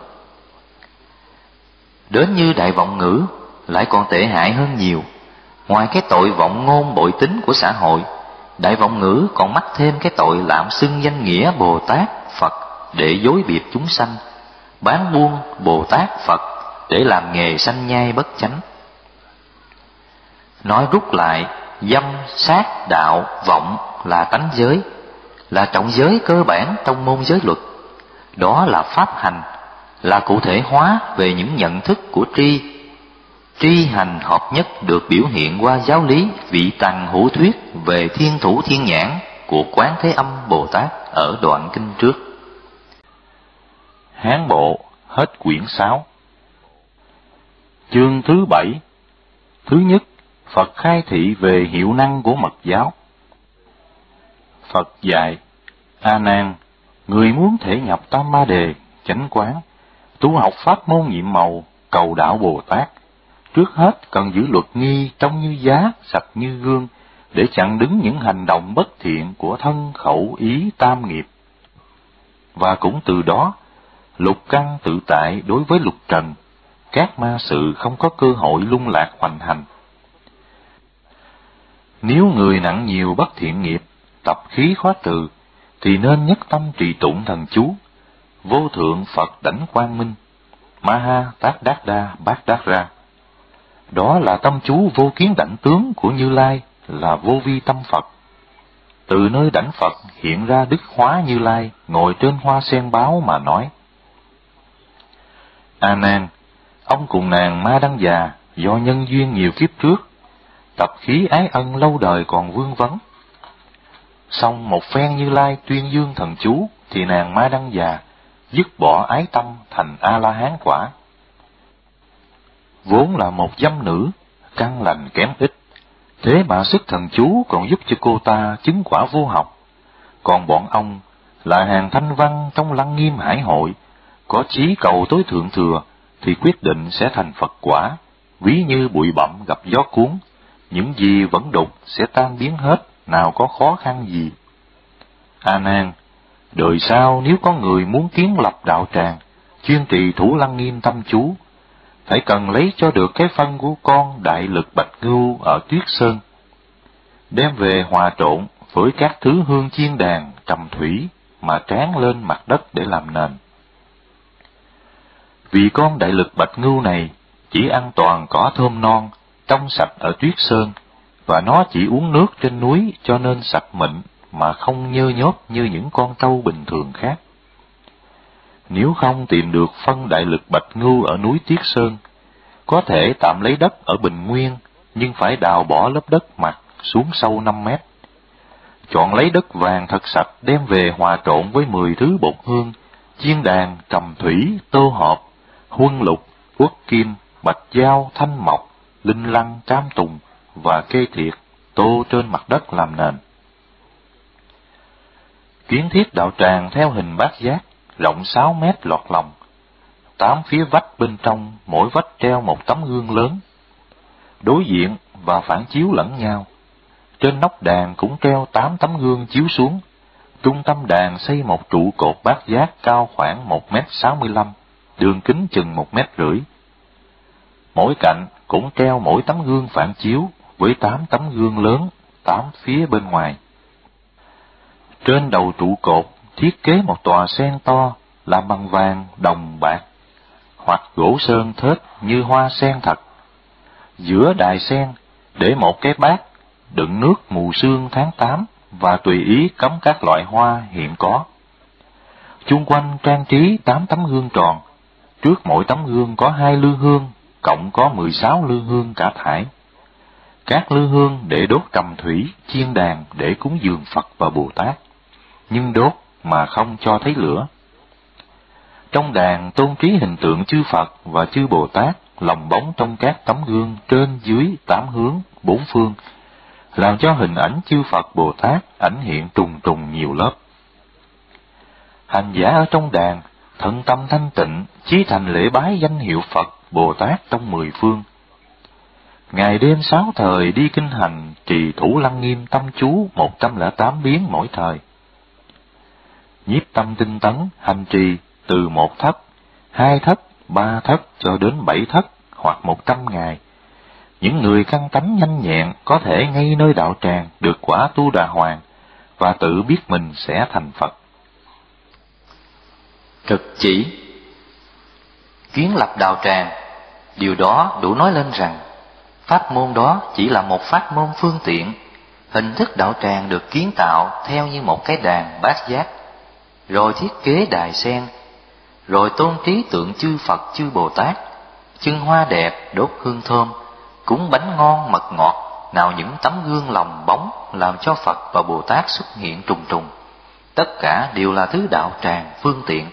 Đến như đại vọng ngữ lại còn tệ hại hơn nhiều. Ngoài cái tội vọng ngôn bội tín của xã hội, đại vọng ngữ còn mắc thêm cái tội lạm xưng danh nghĩa Bồ Tát, Phật để dối biệt chúng sanh, bán buôn Bồ Tát, Phật để làm nghề sanh nhai bất chánh. Nói rút lại, dâm, sát, đạo, vọng là tánh giới, là trọng giới cơ bản trong môn giới luật. Đó là pháp hành, là cụ thể hóa về những nhận thức của tri. Tri hành hợp nhất được biểu hiện qua giáo lý vị tằng hữu thuyết về thiên thủ thiên nhãn của Quán Thế Âm Bồ Tát ở đoạn kinh trước. Hán bộ hết quyển sáu. Chương thứ bảy. Thứ nhất, Phật khai thị về hiệu năng của mật giáo. Phật dạy: A Nan, người muốn thể nhập tam ma đề, chánh quán, tu học pháp môn nhiệm màu, cầu đạo Bồ Tát, trước hết cần giữ luật nghi trong như giá, sạch như gương, để chặn đứng những hành động bất thiện của thân khẩu ý tam nghiệp. Và cũng từ đó, lục căn tự tại đối với lục trần, các ma sự không có cơ hội lung lạc hoành hành. Nếu người nặng nhiều bất thiện nghiệp, tập khí khó trừ, thì nên nhất tâm trì tụng thần chú vô thượng Phật đảnh quang minh, Maha Tát Đát Đa Bát Đát Ra. Đó là tâm chú vô kiến đảnh tướng của Như Lai, là vô vi tâm Phật. Từ nơi đảnh Phật hiện ra Đức Hóa Như Lai ngồi trên hoa sen báo mà nói: A Nan, ông cùng nàng Ma Đăng Già do nhân duyên nhiều kiếp trước, tập khí ái ân lâu đời còn vương vấn. Xong một phen Như Lai tuyên dương thần chú, thì nàng Ma Đăng Già dứt bỏ ái tâm thành A-la-hán quả. Vốn là một dâm nữ, căn lành kém ít, thế mà sức thần chú còn giúp cho cô ta chứng quả vô học. Còn bọn ông là hàng thanh văn trong lăng nghiêm hải hội, có chí cầu tối thượng thừa, thì quyết định sẽ thành Phật quả, ví như bụi bặm gặp gió cuốn, những gì vẫn đục sẽ tan biến hết, nào có khó khăn gì. A Nan, đời sau nếu có người muốn kiến lập đạo tràng, chuyên trì thủ lăng nghiêm tâm chú, phải cần lấy cho được cái phân của con đại lực bạch ngưu ở Tuyết Sơn, đem về hòa trộn với các thứ hương chiên đàn trầm thủy mà tráng lên mặt đất để làm nền. Vì con đại lực bạch ngưu này chỉ ăn toàn cỏ thơm non, trong sạch ở Tuyết Sơn, và nó chỉ uống nước trên núi cho nên sạch mịn, mà không nhơ nhớp như những con trâu bình thường khác. Nếu không tìm được phân đại lực bạch ngưu ở núi Tuyết Sơn, có thể tạm lấy đất ở Bình Nguyên, nhưng phải đào bỏ lớp đất mặt xuống sâu năm mét. Chọn lấy đất vàng thật sạch đem về hòa trộn với mười thứ bột hương, chiên đàn, trầm thủy, tô hộp, huân lục, uất kim, bạch dao, thanh mộc, linh lăng, cam tùng và kê thiệt, tô trên mặt đất làm nền. Kiến thiết đạo tràng theo hình bát giác, rộng sáu mét lọt lòng. Tám phía vách bên trong, mỗi vách treo một tấm gương lớn, đối diện và phản chiếu lẫn nhau. Trên nóc đàn cũng treo tám tấm gương chiếu xuống. Trung tâm đàn xây một trụ cột bát giác cao khoảng một mét sáu mươi lăm, đường kính chừng một mét rưỡi. Mỗi cạnh cũng treo mỗi tấm gương phản chiếu với tám tấm gương lớn, tám phía bên ngoài. Trên đầu trụ cột thiết kế một tòa sen to làm bằng vàng, đồng, bạc hoặc gỗ sơn thết như hoa sen thật. Giữa đài sen để một cái bát đựng nước mù sương tháng tám và tùy ý cắm các loại hoa hiện có. Chung quanh trang trí tám tấm gương tròn, trước mỗi tấm gương có hai lư hương, cộng có mười sáu lư hương cả thải. Các lư hương để đốt trầm thủy, chiên đàn để cúng dường Phật và Bồ Tát, nhưng đốt mà không cho thấy lửa. Trong đàn tôn trí hình tượng chư Phật và chư Bồ Tát lồng bóng trong các tấm gương trên dưới tám hướng, bốn phương, làm cho hình ảnh chư Phật Bồ Tát ảnh hiện trùng trùng nhiều lớp. Hành giả ở trong đàn thận tâm thanh tịnh, chí thành lễ bái danh hiệu Phật Bồ Tát trong mười phương. Ngày đêm sáu thời đi kinh hành, trì thủ lăng nghiêm tâm chú một trăm lẻ tám biến mỗi thời. Nhiếp tâm tinh tấn, hành trì từ một thất, hai thất, ba thất cho đến bảy thất hoặc một trăm ngày. Những người căn tánh nhanh nhẹn có thể ngay nơi đạo tràng được quả Tu Đà Hoàng và tự biết mình sẽ thành Phật. Thực chỉ kiến lập đạo tràng, điều đó đủ nói lên rằng pháp môn đó chỉ là một pháp môn phương tiện. Hình thức đạo tràng được kiến tạo theo như một cái đàn bát giác, rồi thiết kế đài sen, rồi tôn trí tượng chư Phật chư Bồ Tát, chưng hoa đẹp, đốt hương thơm, cúng bánh ngon mật ngọt, nào những tấm gương lồng bóng làm cho Phật và Bồ Tát xuất hiện trùng trùng. Tất cả đều là thứ đạo tràng phương tiện.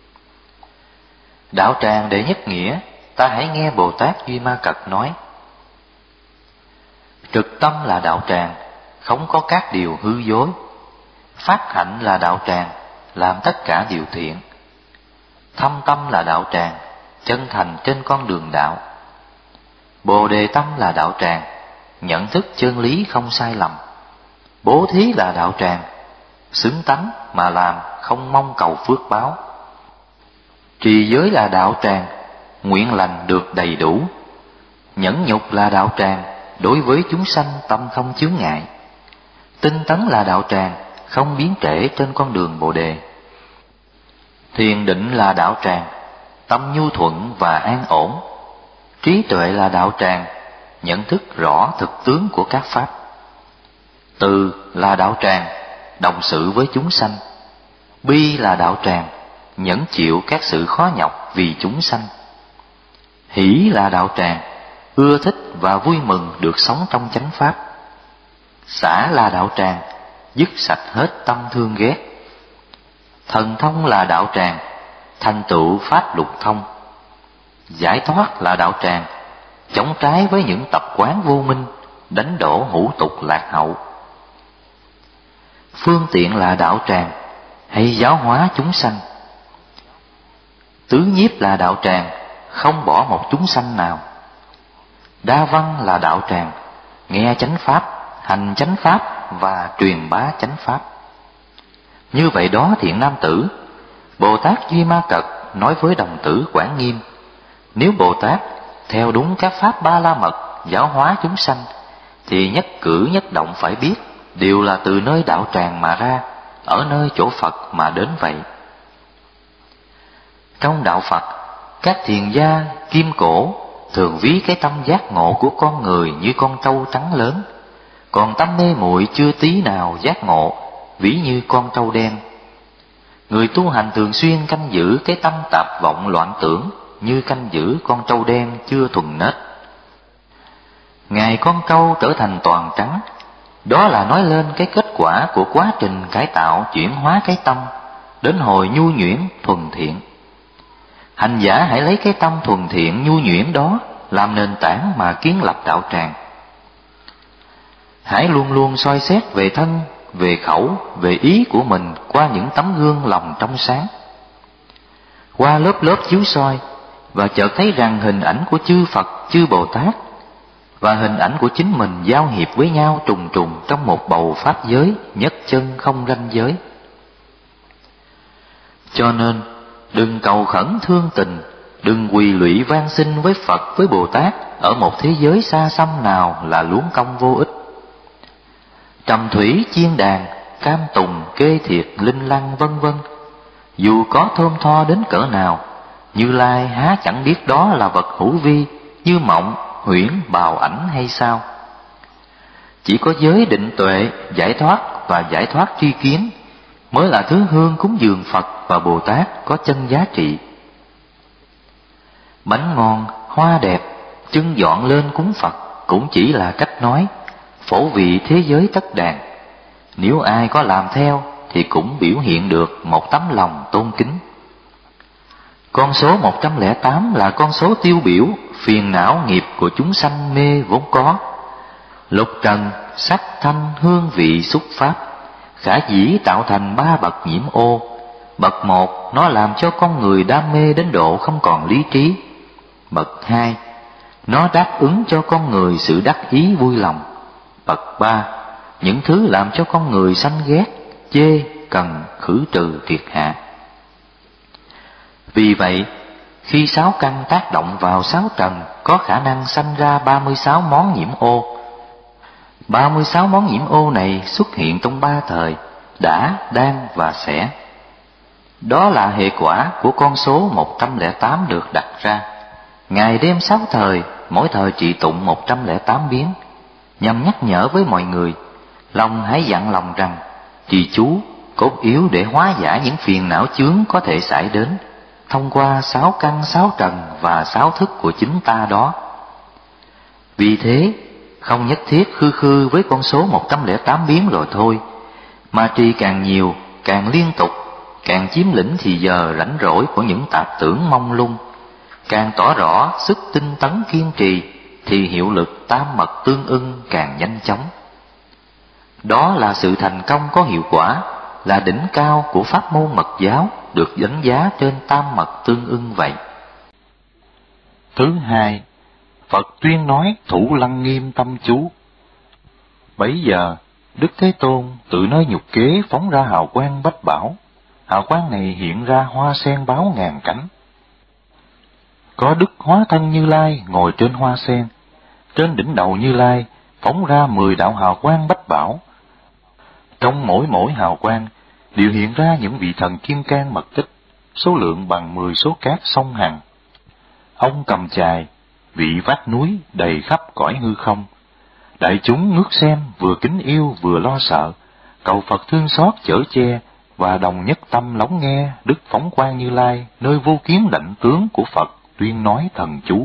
Đạo tràng đệ nhất nghĩa, ta hãy nghe Bồ Tát Duy Ma Cật nói: trực tâm là đạo tràng, không có các điều hư dối. Phát hạnh là đạo tràng, làm tất cả điều thiện. Thâm tâm là đạo tràng, chân thành trên con đường đạo. Bồ đề tâm là đạo tràng, nhận thức chân lý không sai lầm. Bố thí là đạo tràng, xứng tánh mà làm, không mong cầu phước báo. Trì giới là đạo tràng, nguyện lành được đầy đủ. Nhẫn nhục là đạo tràng, đối với chúng sanh tâm không chướng ngại. Tinh tấn là đạo tràng, không biến trễ trên con đường Bồ đề. Thiền định là đạo tràng, tâm nhu thuận và an ổn. Trí tuệ là đạo tràng, nhận thức rõ thực tướng của các pháp. Từ là đạo tràng, đồng sự với chúng sanh. Bi là đạo tràng, nhẫn chịu các sự khó nhọc vì chúng sanh. Hỷ là đạo tràng, ưa thích và vui mừng được sống trong chánh pháp. Xả là đạo tràng, dứt sạch hết tâm thương ghét. Thần thông là đạo tràng, thành tựu pháp lục thông. Giải thoát là đạo tràng, chống trái với những tập quán vô minh, đánh đổ hữu tục lạc hậu. Phương tiện là đạo tràng, hay giáo hóa chúng sanh. Tứ nhiếp là đạo tràng, không bỏ một chúng sanh nào. Đa văn là đạo tràng, nghe chánh pháp, hành chánh pháp và truyền bá chánh pháp. Như vậy đó thiện nam tử, Bồ Tát Duy Ma Cật nói với đồng tử Quảng Nghiêm: nếu Bồ Tát theo đúng các pháp ba la mật giáo hóa chúng sanh, thì nhất cử nhất động phải biết đều là từ nơi đạo tràng mà ra, ở nơi chỗ Phật mà đến vậy. Trong đạo Phật, các thiền gia kim cổ thường ví cái tâm giác ngộ của con người như con trâu trắng lớn, còn tâm mê muội chưa tí nào giác ngộ ví như con trâu đen. Người tu hành thường xuyên canh giữ cái tâm tạp vọng loạn tưởng như canh giữ con trâu đen chưa thuần nết. Ngày con trâu trở thành toàn trắng, đó là nói lên cái kết quả của quá trình cải tạo chuyển hóa cái tâm đến hồi nhu nhuyễn thuần thiện. Hành giả hãy lấy cái tâm thuần thiện nhu nhuyễn đó làm nền tảng mà kiến lập đạo tràng. Hãy luôn luôn soi xét về thân, về khẩu, về ý của mình qua những tấm gương lòng trong sáng. Qua lớp lớp chiếu soi, và chợt thấy rằng hình ảnh của chư Phật, chư Bồ Tát và hình ảnh của chính mình giao hiệp với nhau trùng trùng trong một bầu pháp giới nhất chân không ranh giới. Cho nên đừng cầu khẩn thương tình, đừng quỳ lụy van xin với Phật với Bồ Tát ở một thế giới xa xăm nào là luống công vô ích. Trầm thủy chiên đàn, cam tùng kê thiệt linh lăng vân vân, dù có thơm tho đến cỡ nào, Như Lai há chẳng biết đó là vật hữu vi, như mộng, huyễn, bào ảnh hay sao? Chỉ có giới định tuệ, giải thoát và giải thoát tri kiến mới là thứ hương cúng dường Phật và Bồ Tát có chân giá trị. Bánh ngon, hoa đẹp, trưng dọn lên cúng Phật cũng chỉ là cách nói, phổ vị thế giới tất đàn. Nếu ai có làm theo thì cũng biểu hiện được một tấm lòng tôn kính. Con số một trăm lẻ tám là con số tiêu biểu phiền não nghiệp của chúng sanh mê vốn có. Lục trần, sắc thanh, hương vị, xúc pháp khả dĩ tạo thành ba bậc nhiễm ô. Bậc một, nó làm cho con người đam mê đến độ không còn lý trí. Bậc hai, nó đáp ứng cho con người sự đắc ý vui lòng. Bậc ba, những thứ làm cho con người sanh ghét, chê, cần khử trừ triệt hạ. Vì vậy, khi sáu căn tác động vào sáu trần, có khả năng sanh ra ba mươi sáu món nhiễm ô. ba mươi sáu món nhiễm ô này xuất hiện trong ba thời, đã, đang và sẽ. Đó là hệ quả của con số một trăm lẻ tám được đặt ra. Ngày đêm sáu thời, mỗi thời trì tụng một trăm lẻ tám biến, nhằm nhắc nhở với mọi người, lòng hãy dặn lòng rằng, trì chú, cốt yếu để hóa giải những phiền não chướng có thể xảy đến, thông qua sáu căn, sáu trần và sáu thức của chính ta đó. Vì thế, không nhất thiết khư khư với con số một trăm lẻ tám biến rồi thôi, mà trì càng nhiều, càng liên tục, càng chiếm lĩnh thì giờ rảnh rỗi của những tạp tưởng mông lung, càng tỏ rõ sức tinh tấn kiên trì, thì hiệu lực tam mật tương ưng càng nhanh chóng. Đó là sự thành công có hiệu quả, là đỉnh cao của pháp môn mật giáo, được đánh giá trên tam mật tương ưng vậy. Thứ hai, Phật tuyên nói thủ lăng nghiêm tâm chú. Bấy giờ, Đức Thế Tôn tự nơi nhục kế phóng ra hào quang bách bảo. Hào quang này hiện ra hoa sen báo ngàn cánh. Có Đức Hóa Thân Như Lai ngồi trên hoa sen. Trên đỉnh đầu Như Lai phóng ra mười đạo hào quang bách bảo. Trong mỗi mỗi hào quang đều hiện ra những vị thần kim cang mật tích, số lượng bằng mười số cát sông Hằng. Ông cầm chài, vị vác núi đầy khắp cõi hư không. Đại chúng ngước xem, vừa kính yêu vừa lo sợ, cầu Phật thương xót chở che, và đồng nhất tâm lắng nghe Đức Phóng Quang Như Lai nơi vô kiến đảnh tướng của Phật tuyên nói thần chú.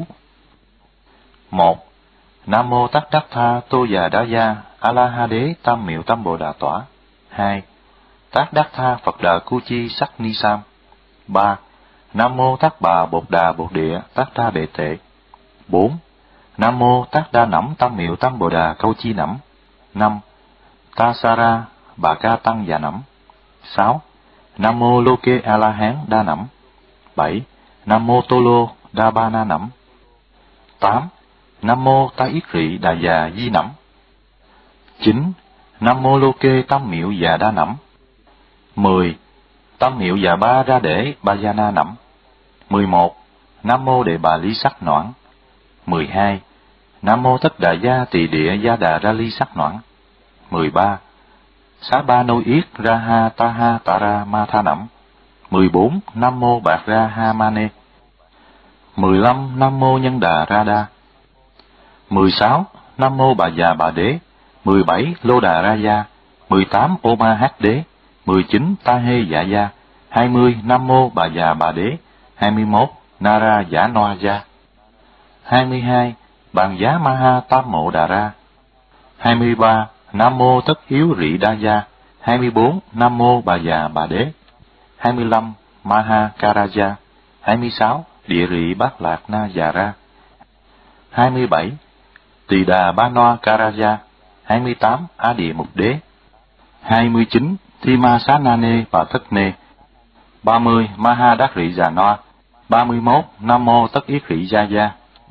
Một. Nam mô Tát Đắc Tha Tô Già Đa Gia A La Ha Đế Tam Miệu Tam Bồ Đà Tỏa. Hai. Tát Đắc Tha Phật Đà Cu Chi Sắc Ni Sam. Ba. Nam mô Tát Bà Bột Đà Bột Địa Tát Đa Bệ Tệ. Bốn. Nam mô Tát Đa Nẫm Tam Miệu Tam Bồ Đà Câu Chi Nẫm. Năm. Ta Sa Ra Bà Ca Tăng Già Nẫm. Sáu. Nam mô Lô Kê A La Hán Đa Nẫm. Bảy. Nam mô Tô Lô Đa Ba Na Nẫm. Tám. Nam mô Ta Yết Rị Đà Già Di Nẫm. Chín. Nam mô Lô Kê Tam Miệu Già Đa Nẫm. Mười. Tam Miệu Già Ba Ra Để Ba Gia Na Nẫm. Mười một. Nam mô Đệ Bà Ly Sắc Noãn. Mười hai. Nam mô Tất Đà Gia Tỳ Địa Gia Đà Ra Ly Sắc Noãn. Mười ba. Xá Ba Nôi Yết Ra Ha Ta Ha Ta Ra Ma Tha Nẫm. Mười bốn. Nam mô Bạc Ra Ha Ma Nê. Mười lăm. Nam mô Nhân Đà Ra Đa. Mười sáu. Nam mô Bà Già Bà Đế. Mười bảy. Lô Đà Ra Gia. Mười tám. Ô Ma Hát Đế. Mười chín. Ta Hê Dạ Gia. Hai mươi. Nam mô Bà Già Bà Đế. Hai mươi mốt. Na Ra Giả Noa Gia. Hai mươi hai. Bàn Giá Ma Ha Tam Mộ Đà Ra. Hai mươi ba. Nam mô Tất Yếu Rị Đa Gia. Hai mươi bốn. Nam mô Bà Già Bà Đế. Hai mươi lăm. Ma Ha Karaja. Hai mươi sáu. Địa Rị Bát Lạc Na Già Ra. Hai mươi bảy. Tỳ Đà Ba Noa Karaja. Hai mươi tám. A Địa Mục Đế. Hai mươi chín. Thi Ma Xá Na Nê Bà Thất Nê. Ba mươi. Ma Ha Đắc Rị Già Noa. Ba mươi mốt. Nam mô Tất Yết Rị Gia Gia.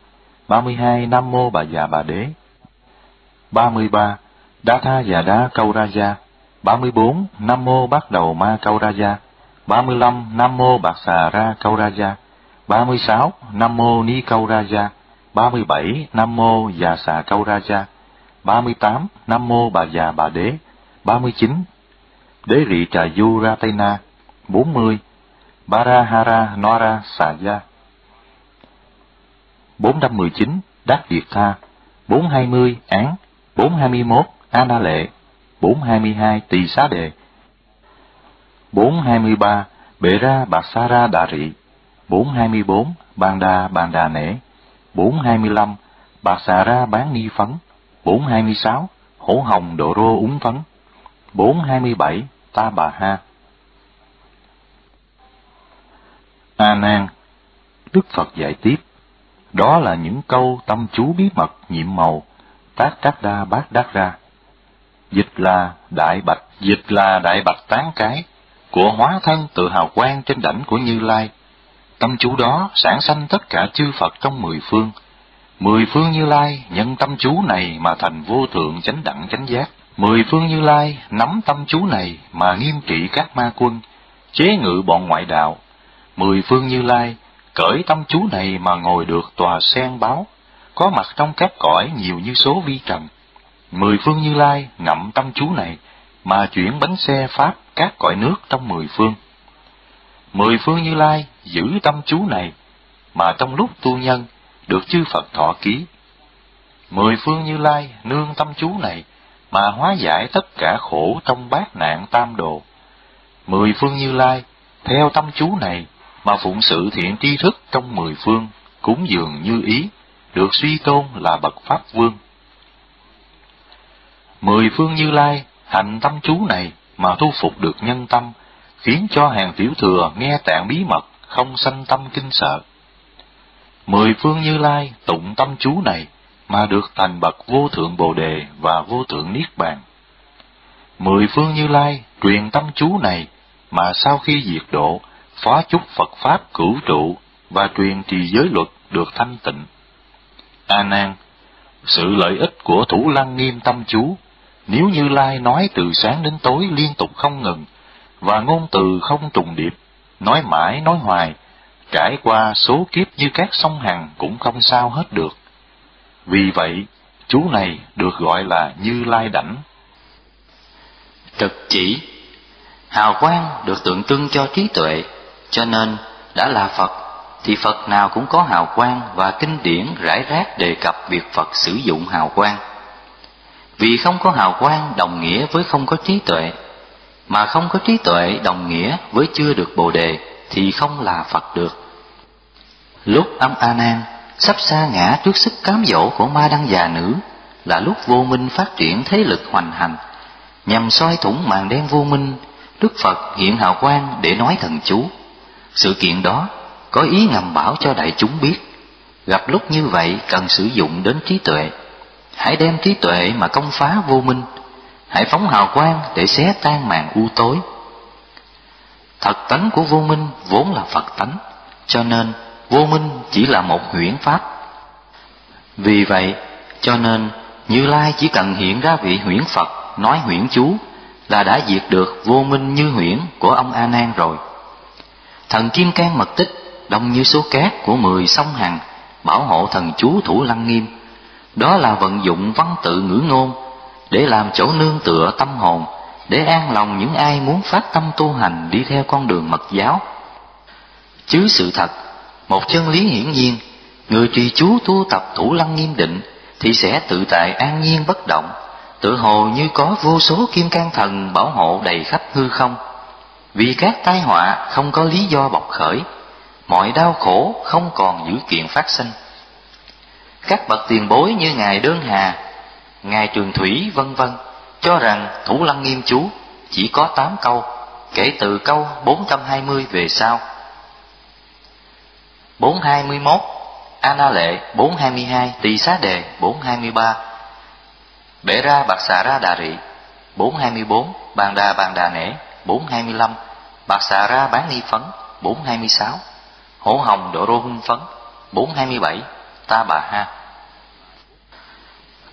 ba mươi hai Nam Mô Bà Già Bà Đế. ba mươi ba Đa Tha Già Đa Câu Raja. ba mươi bốn Nam Mô Bát Đầu Ma Câu Raja. ba mươi lăm Nam Mô Bạc Xà Ra Câu Raja. ba mươi sáu Nam Mô Ni Câu Raja. ba mươi bảy Nam Mô Già Xà Câu Raja. ba mươi tám Nam Mô Bà Già Bà Đế. ba mươi chín Đế Rị Trà Du Ratena. bốn mươi Barahara Nora Saya. bốn trăm mười chín Đắc Diệt Tha. bốn hai mươi Án. bốn hai mươi mốt Ana Lệ. bốn hai mươi hai Tỳ Xá Đề. bốn hai mươi ba Bệ Ra Bạc Sa Ra Đà Rị. bốn hai mươi bốn Bàn Đà Bàn Đà Nể. bốn hai mươi lăm Bạc Xà Ra Bán Ni Phấn. bốn hai mươi sáu Hổ Hồng Độ Rô Úng Phấn. bốn hai mươi bảy Ta Bà Ha. A Nan, Đức Phật dạy tiếp, đó là những câu tâm chú bí mật nhiệm màu tác đắc đa bát đắc ra. Dịch là đại bạch, dịch là đại bạch tán cái của hóa thân tự hào quang trên đảnh của Như Lai. Tâm chú đó sản sanh tất cả chư Phật trong mười phương. Mười phương Như Lai nhân tâm chú này mà thành vô thượng chánh đẳng chánh giác. Mười phương Như Lai nắm tâm chú này mà nghiêm trị các ma quân, chế ngự bọn ngoại đạo. Mười phương Như Lai cởi tâm chú này mà ngồi được tòa sen báo, có mặt trong các cõi nhiều như số vi trần. Mười phương Như Lai ngậm tâm chú này mà chuyển bánh xe pháp các cõi nước trong mười phương. Mười phương Như Lai giữ tâm chú này mà trong lúc tu nhân được chư Phật thọ ký. Mười phương Như Lai nương tâm chú này mà hóa giải tất cả khổ trong bát nạn tam đồ. Mười phương Như Lai theo tâm chú này mà phụng sự thiện tri thức trong mười phương, cúng dường như ý, được suy tôn là bậc Pháp Vương. Mười phương Như Lai hành tâm chú này mà thu phục được nhân tâm, khiến cho hàng tiểu thừa nghe tạng bí mật không sanh tâm kinh sợ. Mười phương Như Lai tụng tâm chú này mà được thành bậc vô thượng Bồ Đề và vô thượng Niết Bàn. Mười phương Như Lai truyền tâm chú này mà sau khi diệt độ, phó chúc Phật Pháp cửu trụ và truyền trì giới luật được thanh tịnh. A Nan, sự lợi ích của Thủ Lăng Nghiêm tâm chú, nếu Như Lai nói từ sáng đến tối liên tục không ngừng, và ngôn từ không trùng điệp, nói mãi nói hoài, trải qua số kiếp như các sông Hằng cũng không sao hết được. Vì vậy, chú này được gọi là Như Lai Đảnh. Trực chỉ, hào quang được tượng trưng cho trí tuệ, cho nên đã là Phật thì Phật nào cũng có hào quang, và kinh điển rải rác đề cập việc Phật sử dụng hào quang. Vì không có hào quang đồng nghĩa với không có trí tuệ, mà không có trí tuệ đồng nghĩa với chưa được Bồ Đề thì không là Phật được. Lúc âm A Nan sắp sa ngã trước sức cám dỗ của ma đăng già nữ là lúc vô minh phát triển thế lực hoành hành, nhằm soi thủng màn đen vô minh. Đức Phật hiện hào quang để nói thần chú. Sự kiện đó có ý ngầm bảo cho đại chúng biết, gặp lúc như vậy cần sử dụng đến trí tuệ. Hãy đem trí tuệ mà công phá vô minh, hãy phóng hào quang để xé tan màn u tối. Thật tánh của vô minh vốn là Phật tánh, cho nên vô minh chỉ là một huyễn pháp. Vì vậy cho nên Như Lai chỉ cần hiện ra vị huyễn Phật nói huyễn chú là đã diệt được vô minh như huyễn của ông A Nan rồi. Thần Kim Cang Mật Tích đông như số cát của mười sông Hằng bảo hộ thần chú Thủ Lăng Nghiêm. Đó là vận dụng văn tự ngữ ngôn để làm chỗ nương tựa tâm hồn, để an lòng những ai muốn phát tâm tu hành đi theo con đường mật giáo. Chứ sự thật, một chân lý hiển nhiên, người trì chú tu tập Thủ Lăng Nghiêm định thì sẽ tự tại an nhiên bất động, tự hồ như có vô số kim cang thần bảo hộ đầy khắp hư không. Vì các tai họa không có lý do bộc khởi, mọi đau khổ không còn dữ kiện phát sinh. Các bậc tiền bối như ngài Đơn Hà, ngài Trường Thủy vân vân cho rằng Thủ Lăng Nghiêm chú chỉ có tám câu, kể từ câu bốn trăm hai mươi về sau. bốn hai mươi mốt Ana Lệ, bốn hai mươi hai Tỳ Xá Đề, bốn hai mươi ba Bệ Ra Bạc Xà Ra Đà Rị, bốn hai mươi bốn Bàn Đà Bàn Đà Nể, bốn hai mươi lăm Bạc Xà Ra Bán Ni Phấn, bốn hai mươi sáu Hổ Hồng Độ Rô Hung Phấn, bốn hai mươi bảy Ta Bà Ha.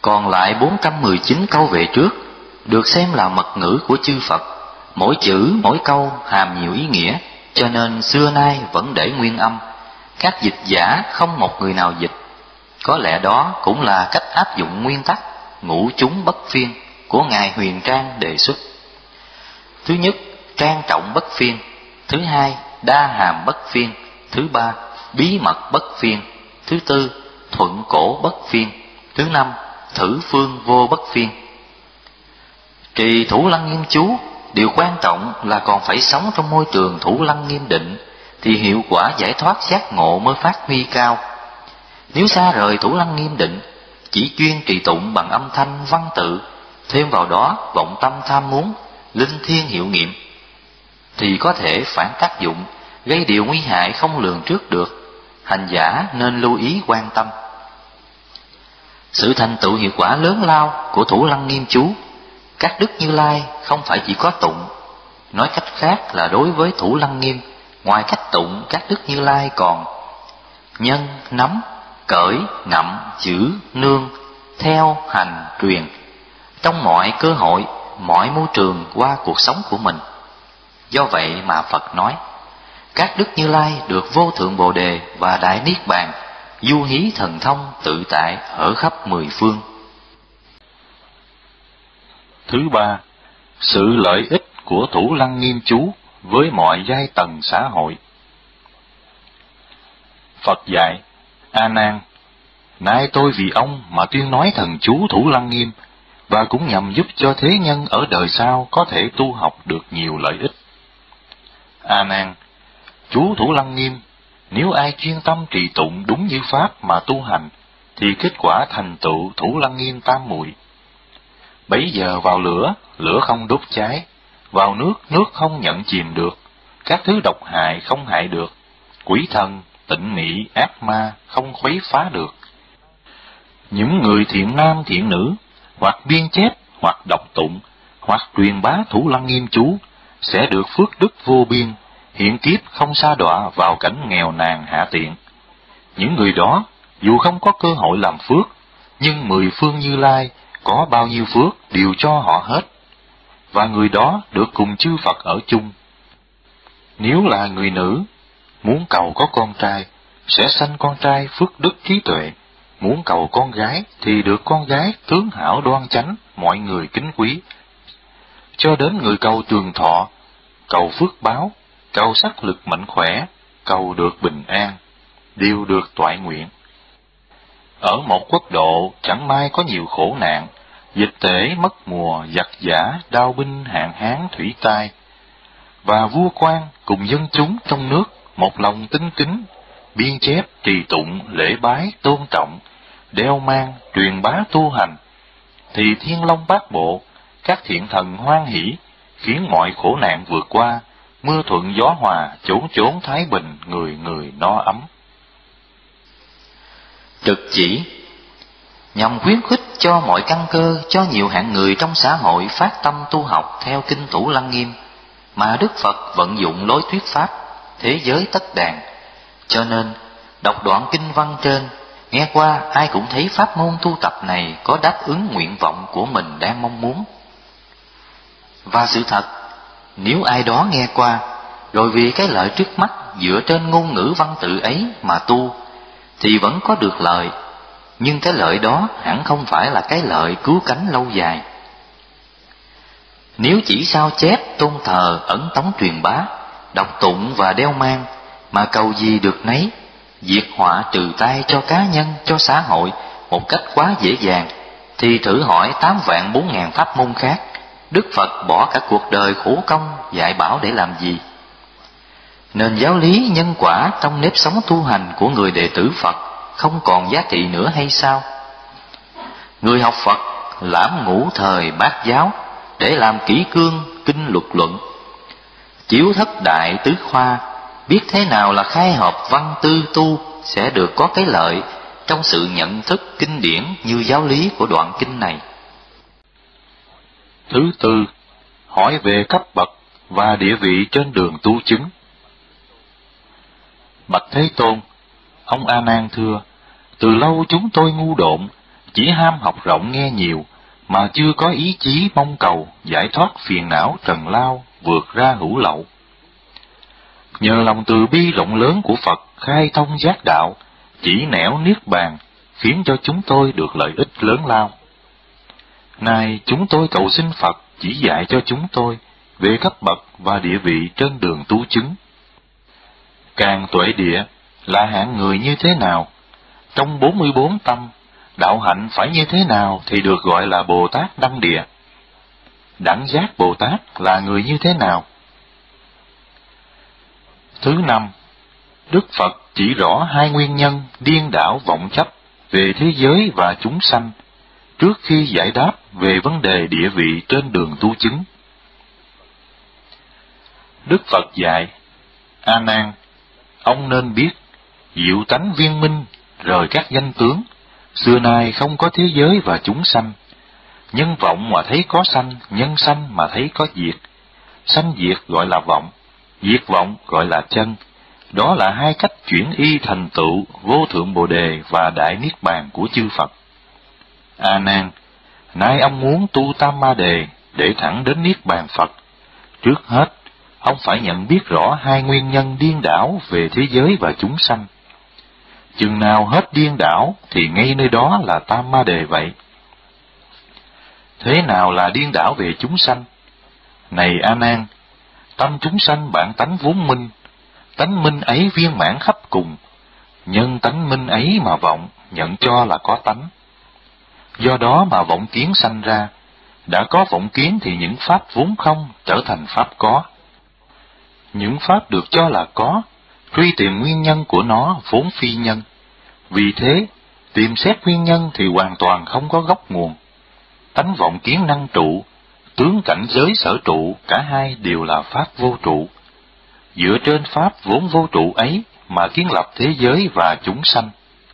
Còn lại bốn trăm mười chín câu về trước được xem là mật ngữ của chư Phật, mỗi chữ mỗi câu hàm nhiều ý nghĩa, cho nên xưa nay vẫn để nguyên âm. Các dịch giả không một người nào dịch. Có lẽ đó cũng là cách áp dụng nguyên tắc ngũ chúng bất phiên của Ngài Huyền Trang đề xuất. Thứ nhất, trang trọng bất phiên. Thứ hai, đa hàm bất phiên. Thứ ba, bí mật bất phiên. Thứ tư, thuận cổ bất phiên. Thứ năm, thử phương vô bất phiên. Trì Thủ Lăng Nghiêm chú, điều quan trọng là còn phải sống trong môi trường Thủ Lăng Nghiêm định, thì hiệu quả giải thoát giác ngộ mới phát huy cao. Nếu xa rời Thủ Lăng Nghiêm định, chỉ chuyên trì tụng bằng âm thanh văn tự, thêm vào đó vọng tâm tham muốn, linh thiêng hiệu nghiệm, thì có thể phản tác dụng, gây điều nguy hại không lường trước được. Hành giả nên lưu ý quan tâm. Sự thành tựu hiệu quả lớn lao của Thủ Lăng Nghiêm chú, các đức Như Lai không phải chỉ có tụng. Nói cách khác là đối với Thủ Lăng Nghiêm, ngoài cách tụng, các đức Như Lai còn nhân, nắm, cởi, ngậm, giữ, nương, theo, hành, truyền, trong mọi cơ hội, mọi môi trường qua cuộc sống của mình. Do vậy mà Phật nói, các đức Như Lai được vô thượng Bồ Đề và Đại Niết Bàn, du hí thần thông tự tại ở khắp mười phương. Thứ ba, sự lợi ích của Thủ Lăng Nghiêm chú với mọi giai tầng xã hội. Phật dạy, A Nan, nay tôi vì ông mà tuyên nói thần chú Thủ Lăng Nghiêm, và cũng nhằm giúp cho thế nhân ở đời sau có thể tu học được nhiều lợi ích. A Nan, chú Thủ Lăng Nghiêm, nếu ai chuyên tâm trì tụng đúng như pháp mà tu hành, thì kết quả thành tựu Thủ Lăng Nghiêm tam muội. Bấy giờ vào lửa, lửa không đốt cháy; vào nước, nước không nhận chìm được; các thứ độc hại không hại được; quỷ thần, tịnh nị, ác ma không khuấy phá được. Những người thiện nam thiện nữ, hoặc biên chép, hoặc đọc tụng, hoặc truyền bá Thủ Lăng Nghiêm chú, sẽ được phước đức vô biên, hiện kiếp không sa đọa vào cảnh nghèo nàn hạ tiện. Những người đó, dù không có cơ hội làm phước, nhưng mười phương Như Lai có bao nhiêu phước đều cho họ hết, và người đó được cùng chư Phật ở chung. Nếu là người nữ, muốn cầu có con trai, sẽ sanh con trai phước đức trí tuệ; muốn cầu con gái thì được con gái tướng hảo đoan chánh, mọi người kính quý. Cho đến người cầu trường thọ, cầu phước báo, cầu sắc lực mạnh khỏe, cầu được bình an, đều được toại nguyện. Ở một quốc độ chẳng may có nhiều khổ nạn, dịch tễ, mất mùa, giặc giã, đao binh, hạn hán, thủy tai, và vua quan cùng dân chúng trong nước một lòng tín kính, biên chép, trì tụng, lễ bái, tôn trọng, đeo mang, truyền bá tu hành, thì Thiên Long Bát Bộ, các thiện thần hoan hỷ, khiến mọi khổ nạn vượt qua, mưa thuận gió hòa, chốn chốn thái bình, người người no ấm. Trực chỉ nhằm khuyến khích cho mọi căn cơ, cho nhiều hạng người trong xã hội phát tâm tu học theo kinh Thủ Lăng Nghiêm, mà Đức Phật vận dụng lối thuyết pháp thế giới tất đàn. Cho nên đọc đoạn kinh văn trên, nghe qua ai cũng thấy pháp môn tu tập này có đáp ứng nguyện vọng của mình đang mong muốn. Và sự thật, nếu ai đó nghe qua, rồi vì cái lợi trước mắt dựa trên ngôn ngữ văn tự ấy mà tu, thì vẫn có được lợi, nhưng cái lợi đó hẳn không phải là cái lợi cứu cánh lâu dài. Nếu chỉ sao chép, tôn thờ, ẩn tống truyền bá, đọc tụng và đeo mang, mà cầu gì được nấy, diệt họa trừ tai cho cá nhân, cho xã hội một cách quá dễ dàng, thì thử hỏi tám vạn bốn ngàn pháp môn khác, Đức Phật bỏ cả cuộc đời khổ công dạy bảo để làm gì? Nên giáo lý nhân quả trong nếp sống tu hành của người đệ tử Phật không còn giá trị nữa hay sao? Người học Phật lãm ngũ thời bát giáo để làm kỹ cương kinh luật luận, chiếu thất đại tứ khoa, biết thế nào là khai hợp văn tư tu sẽ được có cái lợi trong sự nhận thức kinh điển như giáo lý của đoạn kinh này. Thứ tư, hỏi về cấp bậc và địa vị trên đường tu chứng. Bạch Thế Tôn, ông A Nan thưa, từ lâu chúng tôi ngu độn, chỉ ham học rộng nghe nhiều, mà chưa có ý chí mong cầu giải thoát phiền não trần lao, vượt ra hữu lậu. Nhờ lòng từ bi rộng lớn của Phật khai thông giác đạo, chỉ nẻo niết bàn, khiến cho chúng tôi được lợi ích lớn lao. Nay chúng tôi cầu xin Phật chỉ dạy cho chúng tôi về cấp bậc và địa vị trên đường tu chứng. Càng tuệ địa là hạng người như thế nào? Trong bốn mươi bốn tâm, đạo hạnh phải như thế nào thì được gọi là Bồ Tát Đăng Địa? Đẳng giác Bồ Tát là người như thế nào? Thứ năm, Đức Phật chỉ rõ hai nguyên nhân điên đảo vọng chấp về thế giới và chúng sanh, trước khi giải đáp về vấn đề địa vị trên đường tu chứng. Đức Phật dạy: A Nan, ông nên biết, diệu tánh viên minh, rời các danh tướng, xưa nay không có thế giới và chúng sanh. Nhân vọng mà thấy có sanh, nhân sanh mà thấy có diệt. Sanh diệt gọi là vọng, diệt vọng gọi là chân. Đó là hai cách chuyển y thành tựu vô thượng Bồ Đề và đại niết bàn của chư Phật. A Nan, nay ông muốn tu Tam Ma Đề để thẳng đến niết bàn Phật. Trước hết, ông phải nhận biết rõ hai nguyên nhân điên đảo về thế giới và chúng sanh. Chừng nào hết điên đảo thì ngay nơi đó là Tam Ma Đề vậy. Thế nào là điên đảo về chúng sanh? Này A Nan, tâm chúng sanh bản tánh vốn minh, tánh minh ấy viên mãn khắp cùng, nhân tánh minh ấy mà vọng, nhận cho là có tánh. Do đó mà vọng kiến sanh ra, đã có vọng kiến thì những pháp vốn không trở thành pháp có. Những pháp được cho là có, truy tìm nguyên nhân của nó vốn phi nhân. Vì thế, tìm xét nguyên nhân thì hoàn toàn không có gốc nguồn. Tánh vọng kiến năng trụ, tướng cảnh giới sở trụ, cả hai đều là pháp vô trụ. Dựa trên pháp vốn vô trụ ấy mà kiến lập thế giới và chúng sanh.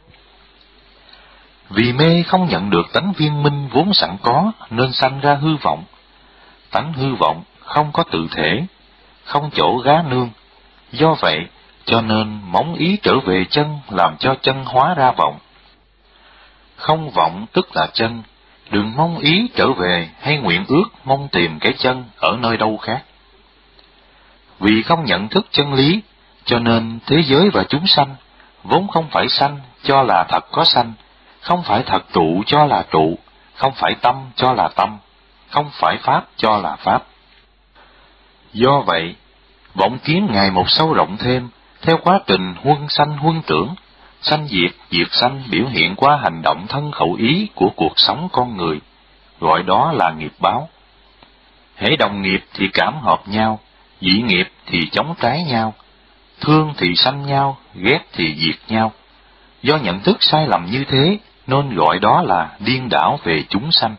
Vì mê không nhận được tánh viên minh vốn sẵn có, nên sanh ra hư vọng. Tánh hư vọng không có tự thể, không chỗ gá nương. Do vậy, cho nên móng ý trở về chân làm cho chân hóa ra vọng. Không vọng tức là chân, đừng mong ý trở về hay nguyện ước mong tìm cái chân ở nơi đâu khác. Vì không nhận thức chân lý, cho nên thế giới và chúng sanh vốn không phải sanh cho là thật có sanh, không phải thật trụ cho là trụ, không phải tâm cho là tâm, không phải pháp cho là pháp. Do vậy, vọng kiến ngày một sâu rộng thêm, theo quá trình huân sanh huân tưởng, sanh diệt diệt sanh biểu hiện qua hành động thân khẩu ý của cuộc sống con người, gọi đó là nghiệp báo. Hễ đồng nghiệp thì cảm hợp nhau, dị nghiệp thì chống trái nhau, thương thì sanh nhau, ghét thì diệt nhau. Do nhận thức sai lầm như thế, nên gọi đó là điên đảo về chúng sanh.